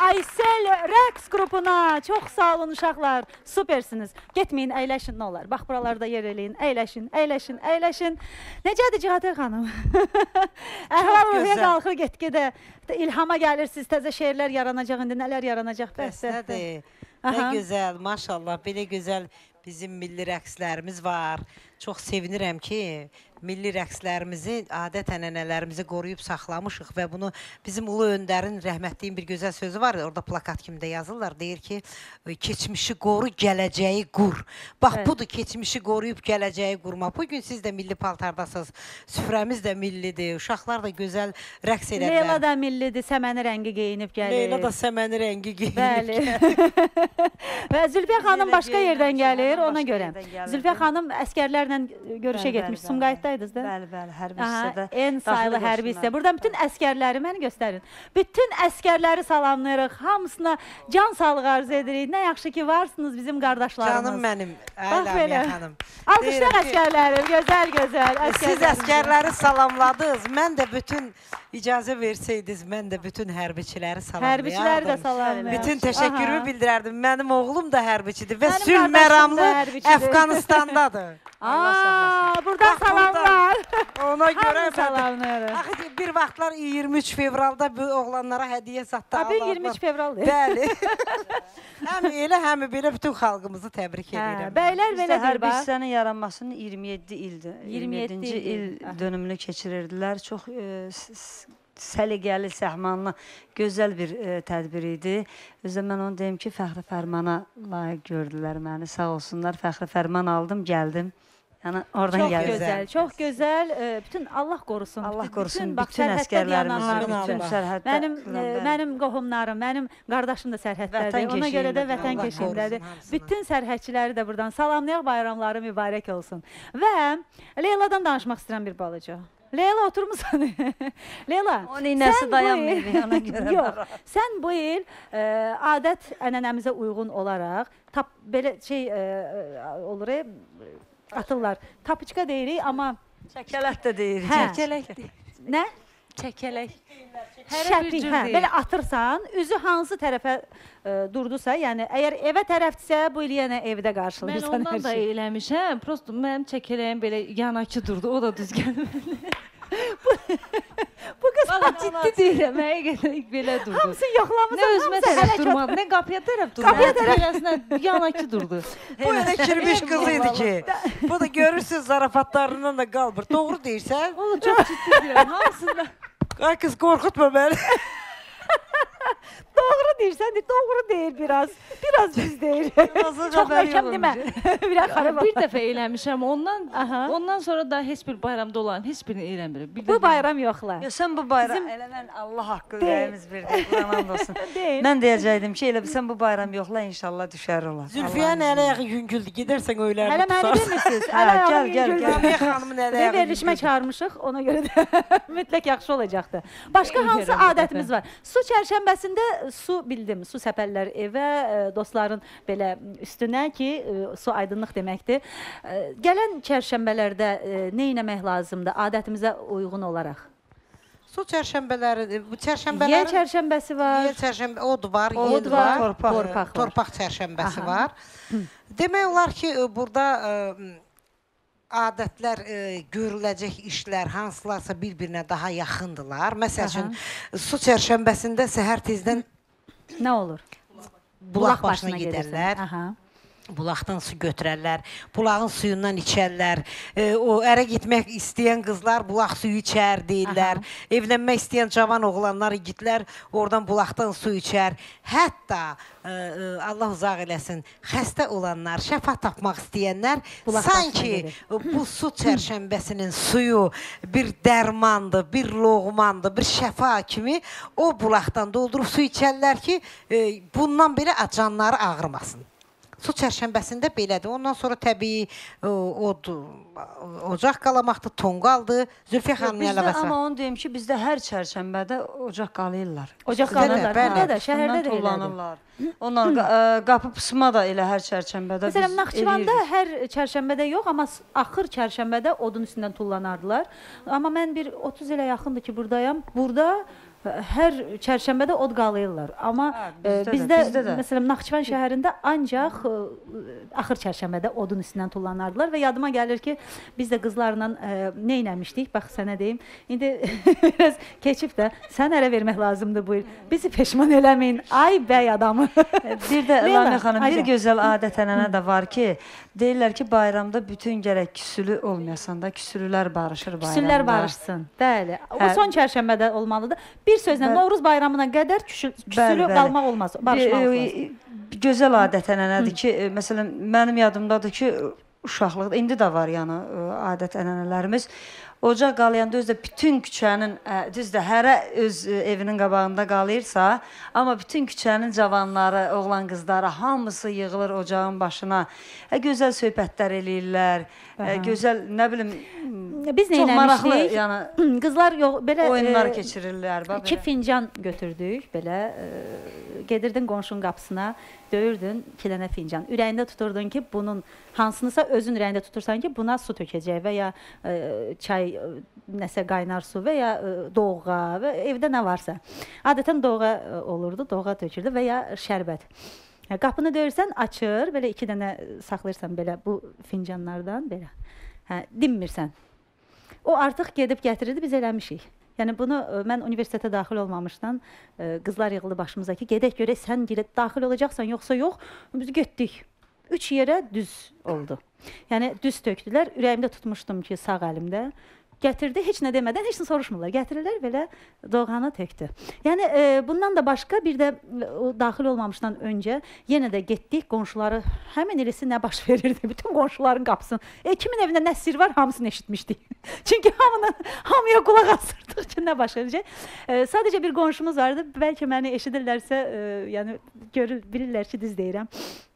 Aysel rəqs qrupuna çox sağ olun uşaqlar. Süpersiniz. Getməyin, əyləşin nə olar. Bax buralarda yer eləyin. Əyləşin, əyləşin, əyləşin. Necədir Cihatər xanım? Əhval-ruhiyyə qalxır get-gedə. İlhama gəlirsiniz, təzə şeirlər yaranacaq, indi nələr yaranacaq. Bəsədir. Nə gözəl, maşallah, belə gözəl bizim milli rəqslərimiz var. Çox sevinirəm ki, milli rəqslərimizi, adət-ənənələrimizi qoruyub saxlamışıq və bunu bizim Ulu Öndərin rəhmətliyin bir gözəl sözü var, orada plakat kimi də yazırlar, deyir ki, keçmişi qoru, gələcəyi qur. Bax, budur, keçmişi qoruyub gələcəyi qurma. Bugün siz də milli paltardasınız, süfrəmiz də millidir, uşaqlar da gözəl rəqs elədilər. Leyla da millidir, səməni rəngi geyinib gəlir. Leyla da səməni rəngi geyinib gəlir. Və Zülfiyə xanım başqa yerdən gəlir, ona görə. Zülfiyə xanım əskərlərlə görüşə getmiş, Sumqayıtdaydınız da? Bəli, bəli, hərbi hissədə. En sayılı hərbi hissə. Buradan bütün əskərləri məni göstərin. Bütün əskərləri salamlayırıq, hamısına can sağlığı arzu edirik. Nə yaxşı ki, varsınız bizim qardaşlarımız. Canım mənim, Əlamiyə xanım. Alqışlar əskərlərim, gözəl, gözəl. Siz əskərləri salamladınız, mən də bütün icazə versəydiniz, mən də bütün hərbiçiləri salamlayardım. Hərbiçiləri də salamlayardım. Bütün təşəkkürümü bildirərdim. Mənim oğlum da hərbiçidir və sülh məramlı Əfqanistandadır. Aaa, buradan salamlar. Ona görə salamlayırıq. Bir vaxtlar iyirmi üç fevralda bu oğlanlara hədiyyə satdı. Abi iyirmi üç fevraldır. Bəli. Həm elə, həm belə bütün xalqımızı təbrik edirəm. Bəylər belə deyir, hərbi hissənin yaranmasının iyirmi yeddi ildir. iyirmi yeddinci il dönümünü keçirirdilər. Çox səliqəli, səhmanlı, gözəl bir tədbir idi. Özdə mən onu deyim ki, fəxri fərmana layiq gördülər məni. Sağ olsunlar, fəxri fərman aldım, gəldim. Yəni oradan çox gəldim. Gözəl, çox gözəl. Bütün Allah qorusun. Allah qorusun. Bütün, bütün əskərlərimizin, bütün sərhəddə. Mənim, mənim qohumlarım, mənim qardaşım da sərhəddədir. Ona görə də vətən keşiyindədir. Bütün sərhədçiləri də buradan salamlayaq, bayramları mübarək olsun. Və Leyladan danışmaq istəyirəm bir balaca. Leyla oturmuşsan. Leyla, onun iynəsi dayanmıyor, ona görə. Yox, sən bu il adət ənənəmizə uyğun olaraq belə şey olur, atırlar. Tapıçqa deyirik, amma... Çəkələk də deyirik. Çəkələk. Nə? Çəkələk. Şəpik, hə, belə atırsan, üzü hansı tərəfə durdusa, yəni əgər evə tərəfdirsə, bu il yenə evdə qarşılayırsan. Mən ondan da eləmişəm, prosto mənim çəkələyim belə yanakı durdu, o da düz gəlmədi. Bu qız ciddi deyirəm, həqiqətən belə durdu. Hamısını yoxlamısan, nə özümə tərəf durmadı, nə qapıya tərəf durdu. Qapıya tərəf yanakı durdu. Bu elə kirmiş qız idi ki, bu da görürsünüz zarafatlarından da qalmır. Doğru deyirsən? Oğlum, çox ciddi deyirəm, hamısında. Ay qız, qorxutma məni. Doğru deyirsən, doğru deyir biraz. Biraz düz deyir. Çox möhkəm demə. Bir dəfə eləmişəm, ondan sonra da heç bir bayramda olan, heç birini eləmirəm. Bu bayram yoxlar. Sən bu bayram, elə mən Allah haqqı ürəyimiz birdir, Quran olsun. Mən deyəcəkdim ki, elə sən bu bayram yoxla, inşallah düşər olar. Zülfiyyənin əl-ayağı yüngüldür, gedərsən öylərini tutarsan. Hələ məni demişsiniz, əl-ayağı yüngüldür. Xanımın əl-ayağı yüngüldür. Verilişmə çağırmışıq, ona görə də mütləq yaxşı olacaqdır. Başqa hansı adətimiz var? Su çərşənbəsində su bildim, su səpərlər evə, dostların belə üstünə ki, su aydınlıq deməkdir. Gələn çərşənbələrdə nə etmək lazımdır adətimizə uyğun olaraq? Su çərşənbələri, bu çərşənbələr... Yer çərşənbəsi var. Yer çərşənbə, od var, od var, torpaq var. Torpaq çərşənbəsi var. Demək olar ki, burada adətlər, görüləcək işlər, hansılarsa bir-birinə daha yaxındırlar. Məsəl üçün, su çərşənbəsində səhər tezdən nə olur? Bulaq başına gedərlər. Bulaqdan su götürərlər, bulağın suyundan içərlər. O ərə getmək istəyən qızlar bulaq suyu içər deyirlər. Evlənmək istəyən cavan oğlanlar, igidlər oradan bulaqdan su içər. Hətta Allah uzaq eləsin, xəstə olanlar, şəfa tapmaq istəyənlər sanki bu su çərşənbəsinin suyu bir dərmandır, bir loğmandır, bir şəfa kimi o bulaqdan doldurub su içərlər ki, bundan belə canları ağrımasın. Su çərşənbəsində belədir. Ondan sonra təbii ocaq qalamaqdır, tonqaldır. Zülfiyə xanımın əlavəsi. Amma onu deyim ki, bizdə hər çərşənbədə ocaq qalayırlar. Ocaq qalayırlar, burada da, şəhərdə də elədir. Onlar qapı pusma da elə hər çərşənbədə. Məsələn, Naxçıvanda hər çərşənbədə yox, amma axır çərşənbədə odun üstündən tullanardılar. Amma mən bir otuz ilə yaxındır ki, buradayam. Burada hər çərşənbədə od qalayırlar. Amma Hə, e, bizdə də, bizdə, bizdə də. məsələn, Naxçıvan şəhərində ancaq e, axır çərşənbədə odun üstündən tullanardılar və yadıma gəlir ki, biz də qızlarla e, nə eləmişdik? Bax sənə deyim. İndi biraz keçib də sən ərə vermək lazımdır bu il. Bizi peşman eləməyin. Ay bəy adamı. Bir də Leyla, Lamiyə xanım, bir Ayşə. gözəl adət-ənənə də var ki, deyirlər ki, bayramda bütün gərək küsülü olmayasan da, küsülülər barışır bayramda. Küsüllər barışsın. Bəli. O Hə. son çərşənbədə olmalıdır. Bir sözlə Bəli. Novruz bayramına qədər küsü- küsülü qalmaq olmaz. Barışmaq olmaz. Bir gözəl adət-ənənədir ki, e, məsələn, mənim yadımdadır ki, uşaqlıqda indi də var yəni e, adət-ənənələrimiz. Ocaq qalayanda özdə bütün küçənin, ə, düzdür, hərə öz ə, evinin qabağında qalayırsa, amma bütün küçənin cavanları, oğlan qızları hamısı yığılır ocağın başına. Ə, gözəl söhbətlər eləyirlər. Ə, gözəl, nə bilim, Biz nə çox maraqlı, eləmişdik? yəni Qızlar yox, belə oyunlar e, keçirirlər. bax İki belə. fincan götürdük, belə e, gedirdin qonşunun qapısına, döyürdün iki dənə fincan. Ürəyində tuturdun ki, bunun hansınısa özün ürəyində tutursan ki, buna su tökəcək və ya e, çay, e, nəsə qaynar su və ya e, doğğa və evdə nə varsa. Adətən doğğa e, olurdu, doğğa tökürdü və ya şərbət. Yəni, qapını döyürsən, açır, belə iki dənə saxlayırsan belə bu fincanlardan belə. Hə, dinmirsən. O artıq gedib gətirirdi, biz eləmişik. Yəni bunu ə, mən universitetə daxil olmamışdan ə, qızlar yığıldı başımıza ki, gedək görək sən girə daxil olacaqsan yoxsa yox. Biz getdik. Üç yerə düz oldu. Yəni düz tökdülər. Ürəyimdə tutmuşdum ki, sağ əlimdə. Gətirdi, heç nə demədən, heç nə soruşmurlar. Gətirirlər belə doğanı tökdü. Yəni e, bundan da başqa bir də e, o daxil olmamışdan öncə yenə də getdik qonşuları, həmin ilisi nə baş verirdi? Bütün qonşuların qapısını. E, kimin evində nə sir var, hamısını eşitmişdik. Çünki hamının hamıya qulaq asırdıq ki, nə baş verəcək. E, sadəcə bir qonşumuz vardı. Bəlkə məni eşidirlərsə, e, yəni görür, bilirlər ki, düz deyirəm.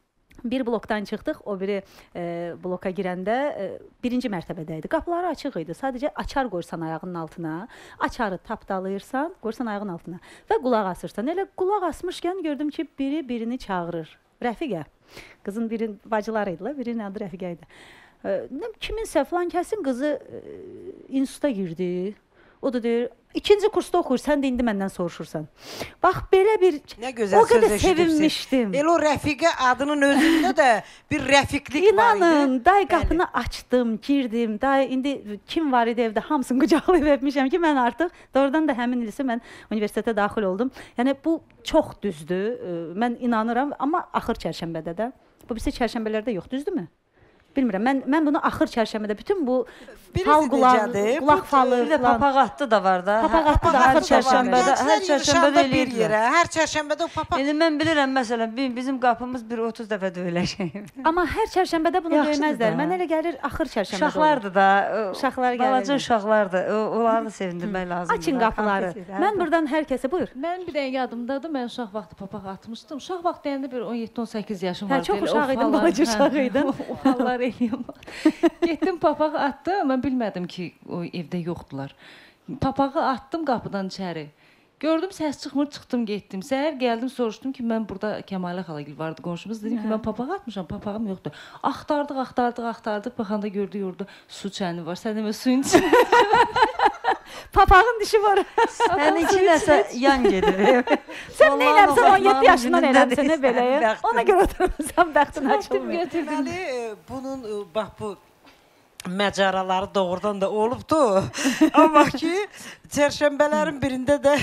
Bir blokdan çıxdıq, o biri e, bloka girəndə e, birinci mərtəbədə idi. Qapıları açıq idi. Sadəcə açar qoysan ayağının altına, açarı tapdalayırsan, qoysan ayağının altına və qulaq asırsan. Elə qulaq asmışkən gördüm ki, biri birini çağırır. Rəfiqə. Qızın biri bacıları idilər, birinin adı Rəfiqə idi. E, kiminsə filan kəsin qızı e, instituta girdi. O da deyir, ikinci kursda oxuyur, sən də indi məndən soruşursan. Bax, belə bir, Nə gözəl o qədər söz eşidirsiz. sevinmişdim. Elə o rəfiqə adının özündə də bir rəfiqlik var idi. İnanın, day qapını açdım, girdim. Day indi kim var idi evdə, hamısını qucaqlayıb öpmüşəm ki, mən artıq doğrudan da həmin ilisi mən universitetə daxil oldum. Yəni bu çox düzdür. Mən inanıram, amma axır çərşənbədə də. Bu birisi çərşənbələrdə yox, düzdürmü? Bilmirəm. Mən mən bunu axır çərşənbədə bütün bu fal qulaq, qulaq falı, bir də papaq atdı da var da. Papaq atdı da axır çərşənbədə, hər çərşənbədə bir yerə, hər çərşənbədə o papaq. İndi mən bilirəm məsələn bizim qapımız bir otuz dəfə döyüləcək. Amma hər çərşənbədə bunu döyməzlər. Mən elə gəlir axır çərşənbədə. Uşaqlardır da. Uşaqlar gəlir. Balaca uşaqlardır. Onları da sevindirmək lazımdır. Açın qapıları. Mən buradan hər kəsə buyur. Mən bir dənə yadımdadır. Mən uşaq vaxtı papaq atmışdım. Uşaq vaxtı deyəndə bir on yeddi on səkkiz yaşım Hə, vardı. çox uşaq idim, balaca uşaq idim. Ufallar eləyəm. Getdim papaq atdım. Mən bilmədim ki, o evdə yoxdular. Papağı atdım qapıdan içəri. Gördüm səs çıxmır, çıxdım, getdim. Səhər gəldim, soruşdum ki, mən burada Kəmalə xalagil vardı qonşumuz. Dedim ki, mən papaq atmışam, papağım yoxdur. Axtardıq, axtardıq, axtardıq. Baxanda gördü, yordu, su çəni var. Sən demə suyun içində. Papağın dişi var. Səninki nəsə yan gedir. Sən nə eləmsən, on yeddi yaşından eləmsən, nə belə? Ona görə oturmuşsan, bəxtin açılmıyor. Deməli, bunun, bax bu məcaraları doğrudan da olubdu. Amma ki, çərşənbələrin birində də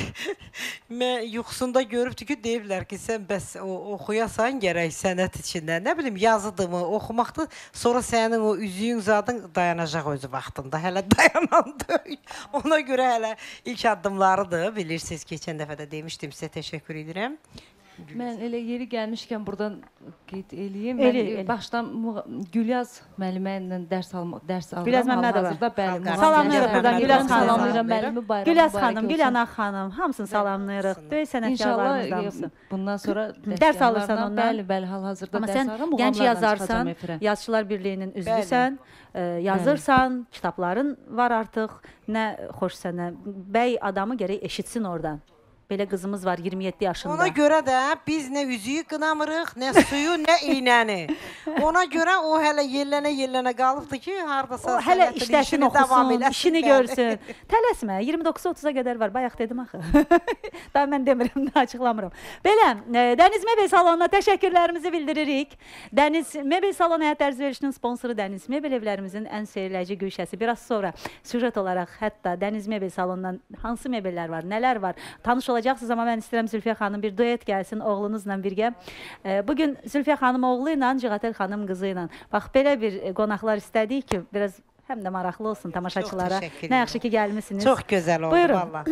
mən yuxusunda görübdü ki, deyiblər ki, sən bəs oxuyasan gərək sənət içində. Nə bilim, yazıdımı, oxumaqdır. Sonra sənin o üzüyün zadın dayanacaq özü vaxtında. Hələ dayanandı. Ona görə hələ ilk addımlarıdır. Bilirsiniz, keçən dəfə də demişdim, sizə təşəkkür edirəm. Mən elə yeri gəlmişkən buradan qeyd eləyim. Mən başdan Gülyaz müəllimə ilə dərs almaq, dərs alıram. Gülyaz Məmmədova. Salamlayırıq buradan Gülyaz xanım. Gülyaz xanım, Gülyana xanım, hamısını salamlayırıq. Böyük sənətkarlarımız hamısı. Bundan sonra dərs alırsan ondan. Bəli, bəli, hal-hazırda dərs alıram. Amma sən gənc yazarsan, Yazıçılar Birliyinin üzvüsən, yazırsan, kitabların var artıq. Nə xoş sənə. Bəy adamı gərək eşitsin oradan. belə qızımız var iyirmi yeddi yaşında. Ona görə də biz nə üzüyü qınamırıq, nə suyu, nə iynəni. Ona görə o hələ yellənə-yellənə qalıbdı ki, hardasa o hələ işləsin, oxusun, işini görsün. Tələsmə, iyirmi doqquz otuz'a qədər var. Bayaq dedim axı. Daha mən demirəm, daha açıqlamıram. Belə, e, Dəniz Mebel salonuna təşəkkürlərimizi bildiririk. Dəniz Mebel salonu həyat tərzi verişinin sponsoru Dəniz Mebel evlərimizin ən seyirləyici güşəsi. Biraz sonra süjet olaraq hətta Dəniz Mebel salonundan hansı mebellər var, nələr var tanış olacaqsınız, amma mən istəyirəm Zülfiyə xanım bir duet gəlsin oğlunuzla birgə. E, bugün Zülfiyə xanım oğlu ilə, Cığatel xanım qızı ilə. Bax, belə bir qonaqlar istədik ki, biraz həm də maraqlı olsun tamaşaçılara. Nə yaxşı ki, gəlmişsiniz. Çox gözəl oldu, buyurun. Vallahi.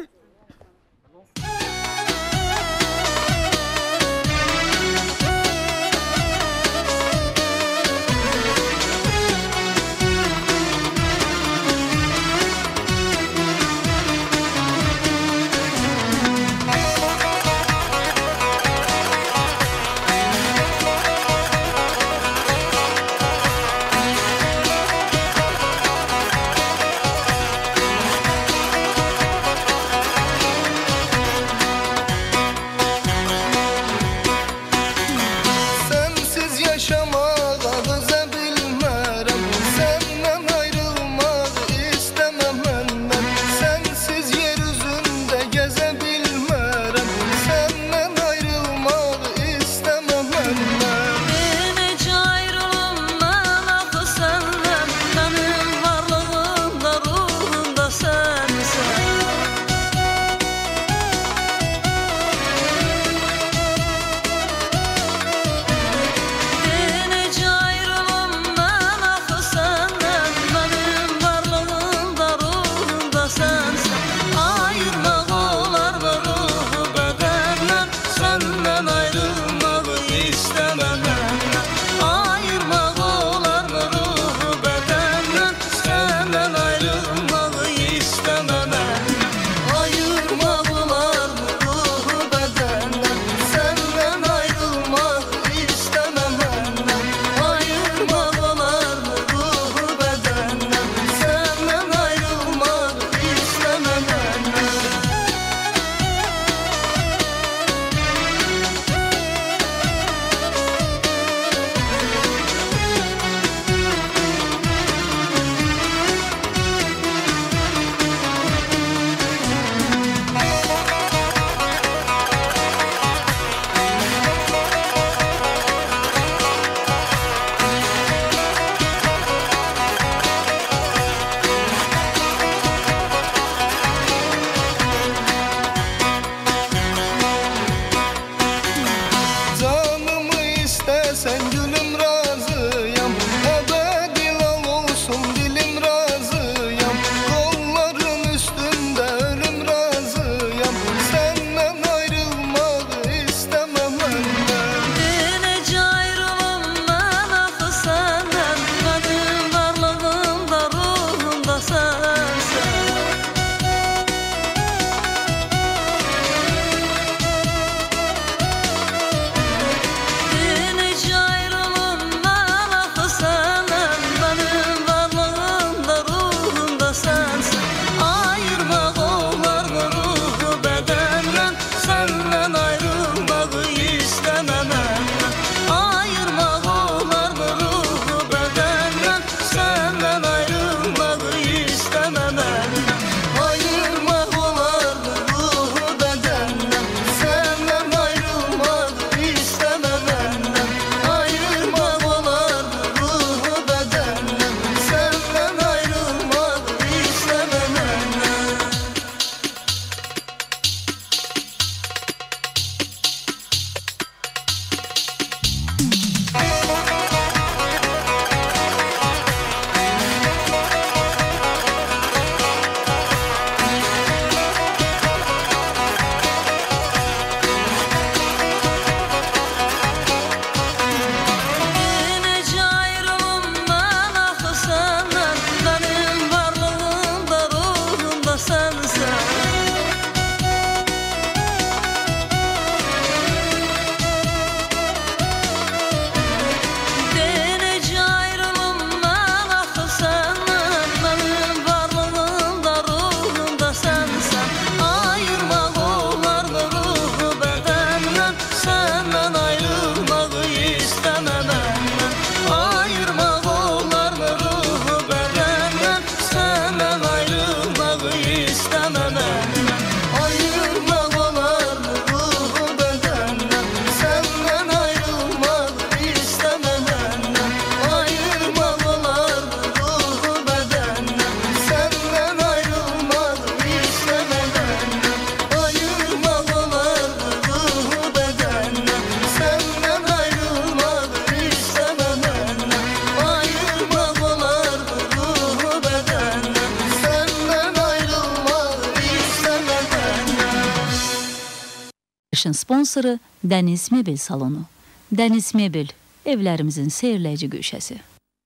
Verilişin sponsoru Dəniz Mebel Salonu. Dəniz Mebel, evlərimizin seyirləyici güşəsi.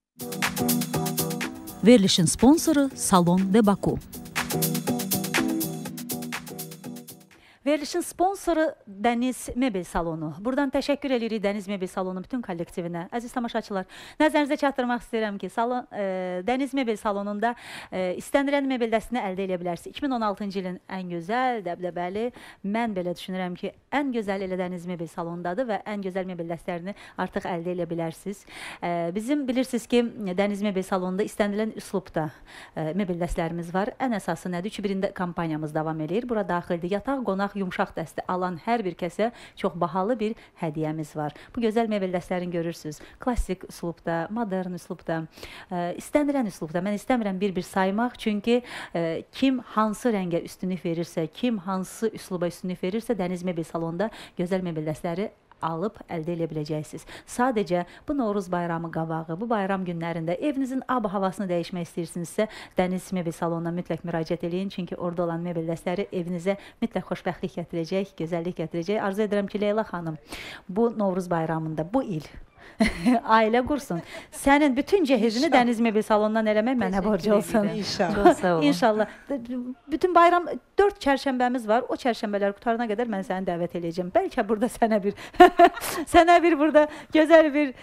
Verilişin sponsoru Salon de Baku. Verilişin sponsoru Dəniz Mebel Salonu. Buradan təşəkkür edirik Dəniz Mebel Salonu bütün kollektivinə. Əziz tamaşaçılar, nəzərinizə çatdırmaq istəyirəm ki, salon, e, Dəniz Mebel Salonunda e, istənilən mebel dəstəsini əldə edə bilərsiniz. iki min on altıncı ilin ən gözəl, dəbdəbəli, mən belə düşünürəm ki, ən gözəl elə Dəniz Mebel Salonundadır və ən gözəl mebel dəstələrini artıq əldə edə bilərsiniz. E, bizim bilirsiniz ki, Dəniz Mebel Salonunda istənilən üslubda e, mebel dəstələrimiz var. Ən əsası nədir? Üçü birində kampanyamız davam edir. Bura daxildir. Yataq, qonaq, yumşaq dəsti alan hər bir kəsə çox bahalı bir hədiyyəmiz var. Bu gözəl mebel dəstələrini görürsünüz. Klassik üslubda, modern üslubda, e, istənilən üslubda. Mən istəmirəm bir-bir saymaq, çünki e, kim hansı rəngə üstünlük verirsə, kim hansı üsluba üstünlük verirsə, Dəniz Mebel Salonunda gözəl mebel dəstələri alıb əldə edə biləcəksiniz. Sadəcə bu Novruz bayramı qabağı, bu bayram günlərində evinizin ab-havasını dəyişmək istəyirsinizsə, Dəniz Mebel Salonuna mütləq müraciət eləyin, çünki orada olan mebel dəstələri evinizə mütləq xoşbəxtlik gətirəcək, gözəllik gətirəcək. Arzu edirəm ki, Leyla xanım, bu Novruz bayramında, bu il ailə qursun. Sənin bütün cehizini Dəniz Mebel Salonundan eləmək mənə borcu olsun. İnşallah. İnşallah. Bütün bayram dörd çərşənbəmiz var. O çərşənbələr qutarana qədər mən səni dəvət edəcəm. Bəlkə burada sənə bir sənə bir burada gözəl bir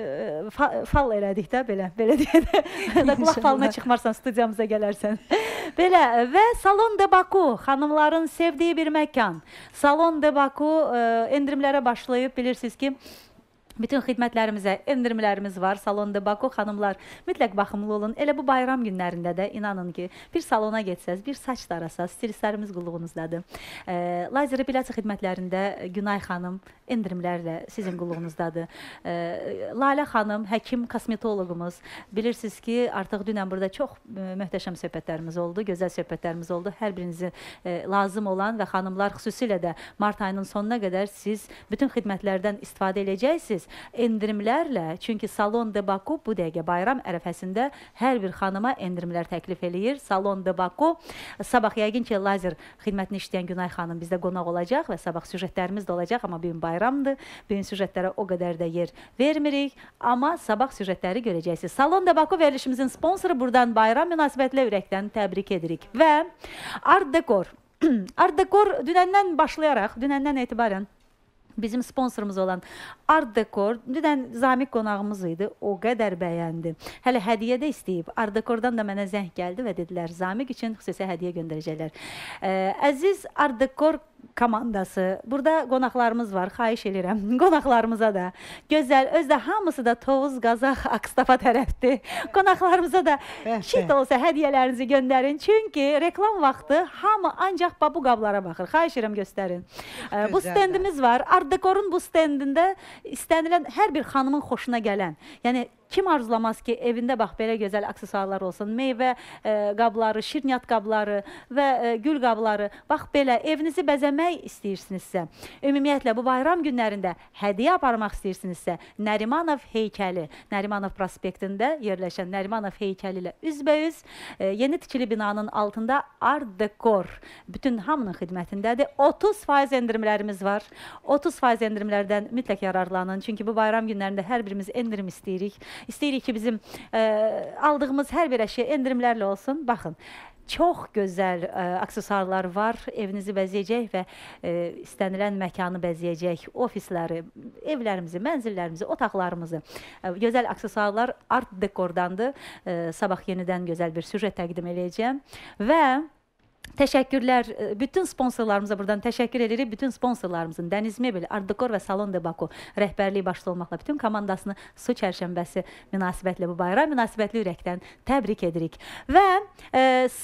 e, fa, fal elədik də belə. Belə deyək də. Qulaq falına çıxmarsan, studiyamıza gələrsən. Belə və Salon de Baku, xanımların sevdiyi bir məkan. Salon de Baku e, endirimlərə başlayıb, bilirsiniz ki, bütün xidmətlərimizə endirimlərimiz var. Salon de Baku, xanımlar mütləq baxımlı olun. Elə bu bayram günlərində də inanın ki, bir salona getsəz, bir saç darasaz, stilistlərimiz qulluğunuzdadır. E, lazer epilyasiya xidmətlərində Günay xanım endirimlərlə sizin qulluğunuzdadır. E, Lalə xanım, həkim kosmetoloqumuz. Bilirsiniz ki, artıq dünən burada çox e, möhtəşəm söhbətlərimiz oldu, gözəl söhbətlərimiz oldu. Hər birinizin e, lazım olan və xanımlar xüsusilə də mart ayının sonuna qədər siz bütün xidmətlərdən istifadə edəcəksiniz. Endirimlərlə, çünki Salon de Baku bu dəqiqə bayram ərəfəsində hər bir xanıma endirimlər təklif eləyir. Salon de Baku, sabah yəqin ki, lazer xidmətini işləyən Günay xanım bizdə qonaq olacaq və sabah süjetlərimiz də olacaq, amma bugün bayramdır. Bugün süjetlərə o qədər də yer vermirik, amma sabah süjetləri görəcəksiniz. Salon de Baku verilişimizin sponsoru, buradan bayram münasibətlə ürəkdən təbrik edirik. Və Art Dekor. Art Dekor dünəndən başlayaraq, dünəndən etibarən bizim sponsorumuz olan Art Dekor, dünən Zamik qonağımız idi, o qədər bəyəndi. Hələ hədiyyə də istəyib. Art Dekordan da mənə zəng gəldi və dedilər, Zamik üçün xüsusi hədiyyə göndərəcəklər. Ə, əziz Art Dekor komandası, burada qonaqlarımız var, xahiş edirəm, qonaqlarımıza da gözəl, özdə hamısı da Tovuz, Qazaq, Akstafa tərəfdir. Qonaqlarımıza da şit olsa hədiyyələrinizi göndərin, çünki reklam vaxtı hamı ancaq bu qablara baxır. Xahiş edirəm, göstərin. Ə, bu stendimiz var. Art Dekorun bu stendində istənilən hər bir xanımın xoşuna gələn, yəni kim arzulamaz ki, evində bax, belə gözəl aksesuarlar olsun, meyvə e, qabları, şirniyyat qabları və e, gül qabları, bax belə, evinizi bəzəmək istəyirsinizsə, ümumiyyətlə bu bayram günlərində hədiyyə aparmaq istəyirsinizsə, Nərimanov heykəli, Nərimanov prospektində yerləşən Nərimanov heykəli ilə üzbəüz, e, yeni tikili binanın altında Art Dekor, bütün hamının xidmətindədir. otuz faiz endirimlərimiz var. otuz faiz endirimlərdən mütləq yararlanın, çünki bu bayram günlərində hər birimiz endirim istəyirik. İstəyirik ki, bizim e, aldığımız hər bir əşya endirimlərlə olsun. Baxın, çox gözəl e, aksesuarlar var, evinizi bəzəyəcək və e, istənilən məkanı bəzəyəcək, ofisləri, evlərimizi, mənzillərimizi, otaqlarımızı. E, gözəl aksesuarlar Art Dekordandır. E, sabah yenidən gözəl bir süjet təqdim edəcəm və təşəkkürlər, bütün sponsorlarımıza buradan təşəkkür edirik. Bütün sponsorlarımızın Dəniz Mebel, Art Dekor və Salon de Baku rəhbərliyi başda olmaqla bütün komandasını su çərşənbəsi münasibətlə bu bayram münasibətli ürəkdən təbrik edirik. Və e,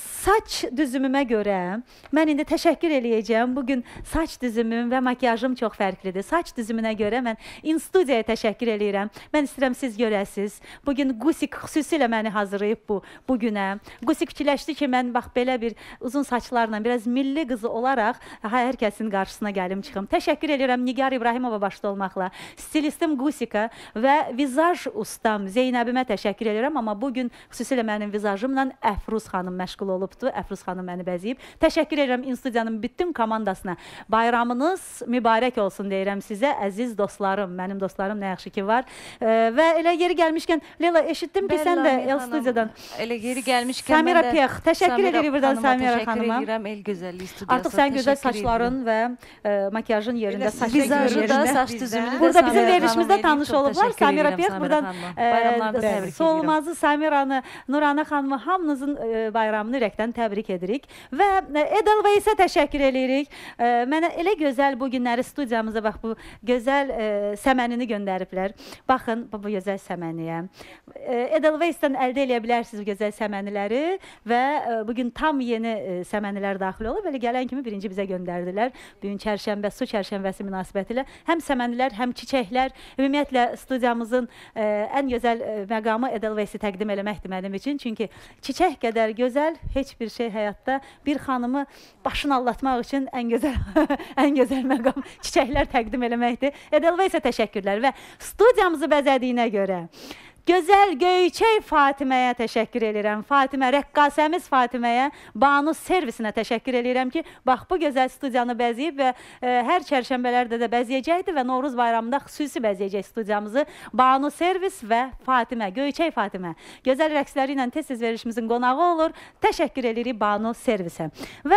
saç düzümümə görə mən indi təşəkkür eləyəcəm. Bugün saç düzümüm və makiyajım çox fərqlidir. Saç düzümünə görə mən İnstudiyaya təşəkkür eləyirəm. Mən istəyirəm siz görəsiz. Bugün Qusik xüsusilə məni hazırlayıb bu, bugünə. Qusik fikirləşdi ki, mən bax belə bir uzun saçlarla, biraz milli qızı olaraq hər kəsin qarşısına gəlim çıxım. Təşəkkür edirəm Nigar İbrahimova başda olmaqla, stilistim Qusika və vizaj ustam Zeynəbimə təşəkkür edirəm. Amma bugün xüsusilə mənim vizajımla Əfruz xanım məşğul olub. olubdu. Əfruz xanım məni bəzəyib. Təşəkkür edirəm İnstudiyanın bütün komandasına. Bayramınız mübarək olsun deyirəm sizə, əziz dostlarım, mənim dostlarım nə yaxşı ki var. E, və elə yeri gəlmişkən, Leyla, eşitdim ki, sən də El Studiyadan. Elə yeri gəlmişkən Samira Piyaq, təşəkkür edirik buradan Samira xanıma. Təşəkkür edirəm El Gözəllik Studiyasına. Artıq sən gözəl saçların və e, makyajın yerində, saç vizajı da, saç düzümünü də burada bizim verilişimizdə tanış olublar. Samira Piyaq buradan e, Solmazı Samiranı, Nurana xanımı hamınızın e, bayramını ürəkdən təbrik edirik. Və e, Edelweisə təşəkkür edirik. E, mənə elə gözəl bu günləri studiyamıza bax bu gözəl e, səmənini göndəriblər. Baxın bu, bu gözəl səməniyə. E, Edelweisdən əldə edə bilərsiniz bu gözəl səməniləri və e, bugün tam yeni e, səmənilər daxil olub. Belə gələn kimi birinci bizə göndərdilər. Bugün çərşənbə, su çərşənbəsi münasibətilə həm səmənilər, həm çiçəklər, ümumiyyətlə studiyamızın e, ən gözəl e, məqamı Edelweisi təqdim eləməkdir mənim üçün. Çünki çiçək qədər gözəl heç bir şey həyatda bir xanımı başını allatmaq üçün ən gözəl ən gözəl məqam çiçəklər təqdim eləməkdir. Edelweisə təşəkkürlər və studiyamızı bəzədiyinə görə gözəl Göyçək Fatiməyə təşəkkür edirəm. Fatimə, rəqqasəmiz Fatiməyə, Banu servisinə təşəkkür edirəm ki, bax bu gözəl studiyanı bəzəyib və e, hər çərşənbələrdə də bəzəyəcəkdir və Novruz bayramında xüsusi bəzəyəcək studiyamızı. Banu servis və Fatimə, Göyçək Fatimə. Gözəl rəqsləri ilə tez-tez verilişimizin qonağı olur. Təşəkkür edirik Banu servisə. Və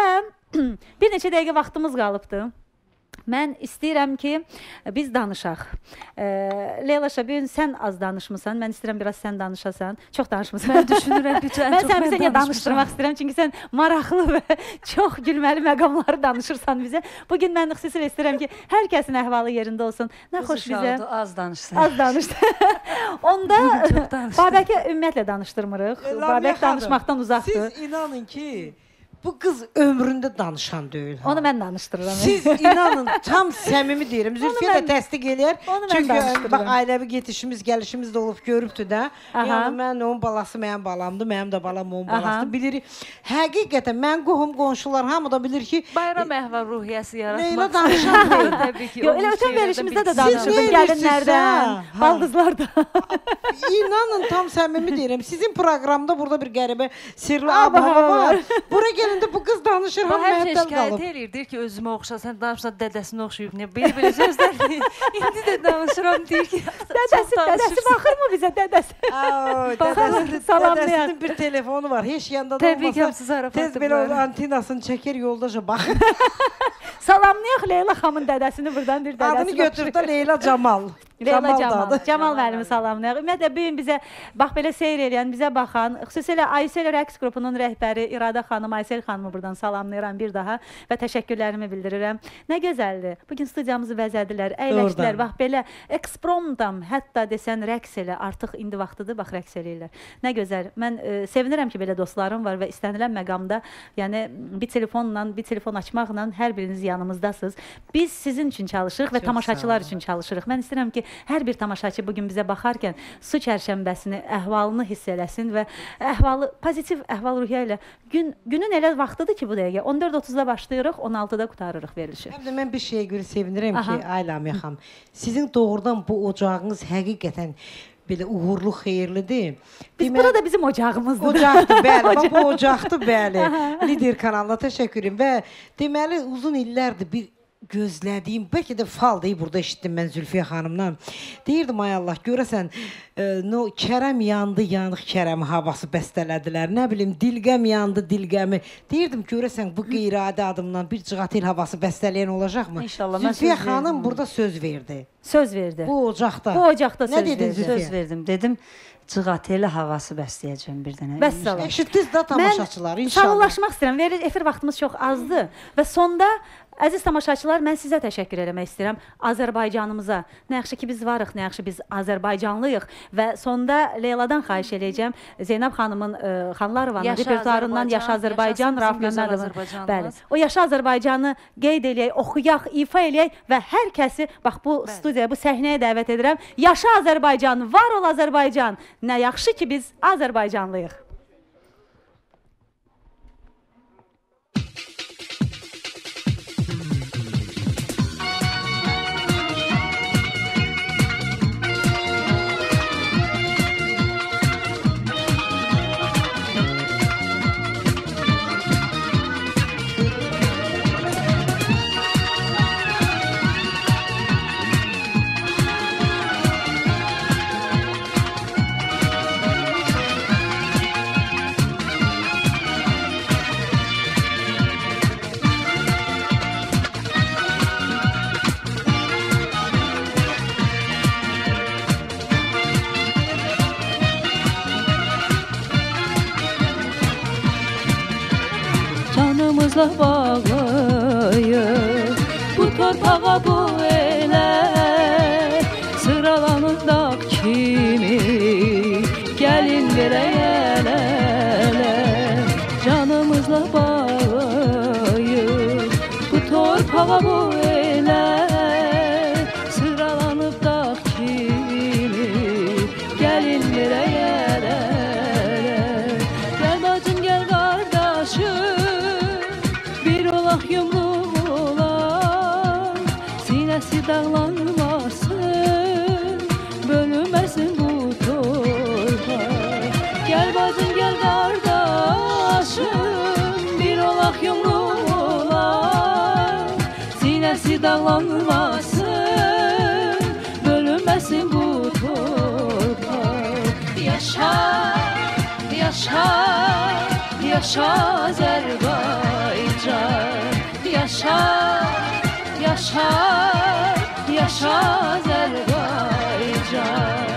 bir neçə dəqiqə vaxtımız qalıbdır. Mən istəyirəm ki, biz danışaq. E, Leyla Şabin, sən az danışmısan. Mən istəyirəm biraz sən danışasan. Çox danışmısan. Mən düşünürəm ki, ən mən çox səni bizə danışdırmaq istəyirəm. Çünki sən maraqlı və çox gülməli məqamları danışırsan bizə. Bugün mən xüsusilə istəyirəm ki, hər kəsin əhvalı yerində olsun. Nə Özü xoş bizə. şaldı, az danışsan. Az danışdı. Onda Babəkə ümumiyyətlə danışdırmırıq. Babək danışmaqdan uzaqdır. Siz inanın ki, bu qız ömründə danışan deyil. Onu mən danışdırıram. Siz inanın, tam səmimi deyirəm. Zülfiyə də təsdiq eləyər. Çünki bax, ailəvi getişimiz, gəlişimiz də olub, görübdür də. Yəni, mən onun balası mənim balamdır, mənim də balam onun balasıdır. Bilirik, həqiqətən, mən qohum, qonşular, hamı da bilir ki, bayram əhval ruhiyyəsi yaratmaq. Leyla danışan deyil. Təbii ki. Elə ötən verilişimizdə də danışırdım gəlinlərdən, baldızlardan. İnanın, tam səmimi deyirəm. Sizin proqramda burada bir qəribə sirli abhava var. Bura gəlində bu qız danışır, hamı məhəttəl qalıb. Şikayət eləyir, deyir ki, özümə oxşasan, danışsan dədəsini oxşayıb. Belə-belə sözlər deyir. İndi də danışıram, deyir ki, dədəsi, dədəsi baxır mı bizə, dədəsi? Dədəsinin bir telefonu var, heç yanda da olmasa, tez belə antinasını çəkir, yoldaca baxır. Salamlayaq Leyla xanımın dədəsini buradan bir dədəsi. Adını götürüb də Leyla Camal. Leyla Camal, Camal müəllimi salamlayaq. Ümumiyyətlə, bugün bizə, bax belə seyr eləyən, bizə baxan, xüsusilə Aysel rəqs qrupunun rəhbəri İradə xanım, Aysel xanımı buradan salamlayıram bir daha və təşəkkürlərimi bildirirəm. Nə gözəldir, bugün studiyamızı bəzədilər, əyləşdilər, bax belə ekspromdam, hətta desən rəqs elə, artıq indi vaxtıdır, bax rəqs eləyirlər. Nə gözəl, mən e, sevinirəm ki, belə dostlarım var və istənilən məqamda, yəni bir telefonla, bir telefon açmaqla hər biriniz yanımızdasınız. Biz sizin üçün çalışırıq və tamaşaçılar üçün çalışırıq. Mən istəyirəm ki, hər bir tamaşaçı bugün bizə baxarkən su çərşənbəsini, əhvalını hiss eləsin və əhvalı, pozitiv əhval-ruhiyyə ilə gün, günün elə vaxtıdır ki, bu dəqiqə on dörd otuzda başlayırıq, on altıda qutarırıq verilişi. Həm də mən bir şeyə görə sevinirəm ki, ay Lamiyə xanım, sizin doğrudan bu ocağınız həqiqətən belə uğurlu, xeyirlidir. Biz Demə, burada bizim ocağımızdır. Ocaqdır, bəli. Bax, bu ocaqdır, bəli. Lider kanalına təşəkkür edirəm və deməli, uzun illərdir bir gözlədiyim, bəlkə də fal deyib burada eşitdim mən Zülfiyə xanımdan. Deyirdim, ay Allah, görəsən, e, no, Kərəm yandı, yanıq Kərəmi havası bəstələdilər. Nə bilim, Dilqəm yandı, Dilqəmi. Deyirdim, görəsən, bu qeyri-adi adımdan bir cığatel havası bəstələyən olacaqmı? İnşallah. Zülfiyə xanım burada söz verdi. Söz verdi. Bu ocaqda. Bu ocaqda söz verdi. Söz verdim, dedim. Cığateli havası bəsləyəcəm bir dənə. Bəssalam. Eşitdiniz də tamaşaçılar, inşallah. Mən sağollaşmaq istəyirəm. Verir, efir vaxtımız çox azdır və sonda əziz tamaşaçılar, mən sizə təşəkkür eləmək istəyirəm Azərbaycanımıza. Nə yaxşı ki, biz varıq, nə yaxşı biz Azərbaycanlıyıq və sonda Leyladan xahiş eləyəcəm. Zeynəb xanımın, e, Xanlarovanın repertuarından Yaşa Azərbaycan, Rauf Məmmədovun. Bəli. O Yaşa Azərbaycanı qeyd eləyək, oxuyaq, ifa eləyək və hər kəsi, bax bu bəli, studiyaya, bu səhnəyə dəvət edirəm. Yaşa Azərbaycan, var ol Azərbaycan. Nə yaxşı ki, biz Azərbaycanlıyıq. canımızla bağlıyıq. Bu torpağa bu elə sıralanır dağ kimi, gəlin verək əl-ələ. Canımızla bağlıyıq. Bu torpağa bu elə sıralanıb dağ kimi, gəlin verək əl-ələ. Gəl bacım, gəl qardaşım, bir olaq yumruq olaq, sinəsi dağlanmasın, bölünməsin bu torpaq. Gəl bacım, gəl qardaşım, bir olaq yumruq olaq, sinəsi dağlanmasın, bölünməsin bu torpaq. Yaşa, yaşa, yaşa Azərbaycan. Yaşa, yaşa, yaşa Azərbaycan.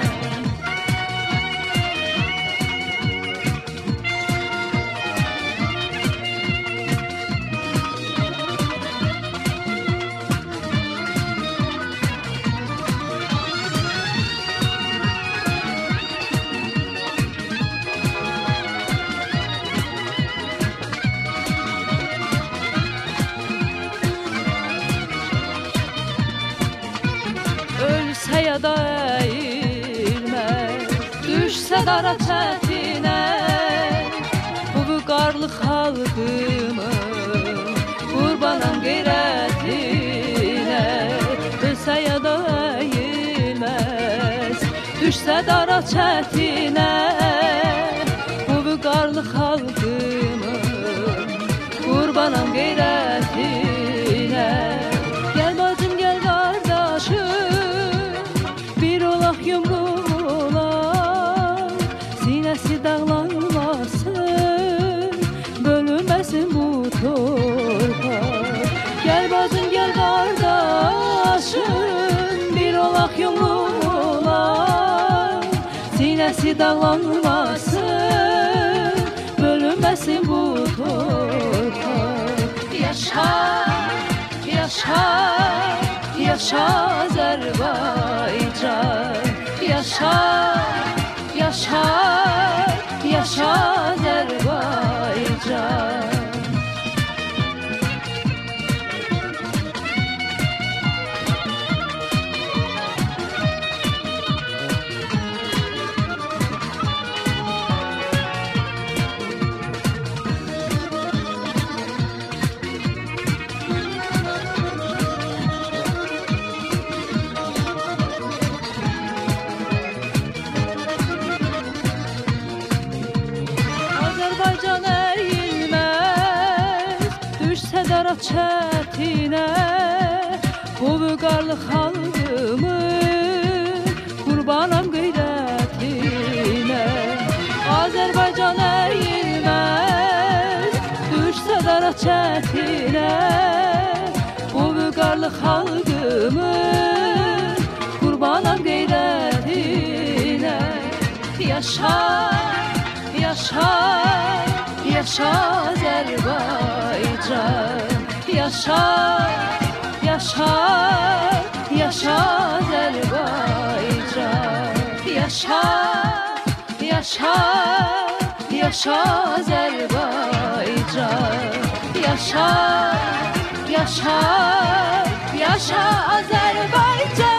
Ölsə ya da əyilməz, düşsə dara çətinə, bu vüqarlı xalqımın qurbanam qeyrətinə. Ölsə ya da əyilməz, düşsə dara çətinə, bu vüqarlı xalqımın qurbanam qeyrətinə. Gəl bacım, gəl qardaşım, bir olaq yumruq olaq, sinəsi dağlanmasın, bölünməsin bu torpaq. Gəl bacım, gəl qardaşım, bir olaq yumruq olaq, sinəsi dağlanmasın, bölünməsin bu torpaq. Yaşa, yaşa, yaşa Azərbaycan. Yaşa, yaşa, yaşa Azərbaycan. Azərbaycan əyilməz, düşsə dara çətinə, bu vüqarlı xalqımın qurbanam qeyrətinə. Azərbaycan əyilməz, düşsə dara çətinə, bu vüqarlı xalqımın qurbanam qeyrətinə. Yaşa, yaşa, yaşa Azərbaycan. Yaşa, yaşa, yaşa Azərbaycan. Yaşa, yaşa, yaşa Azərbaycan. Yaşa, yaşa, yaşa Azərbaycan.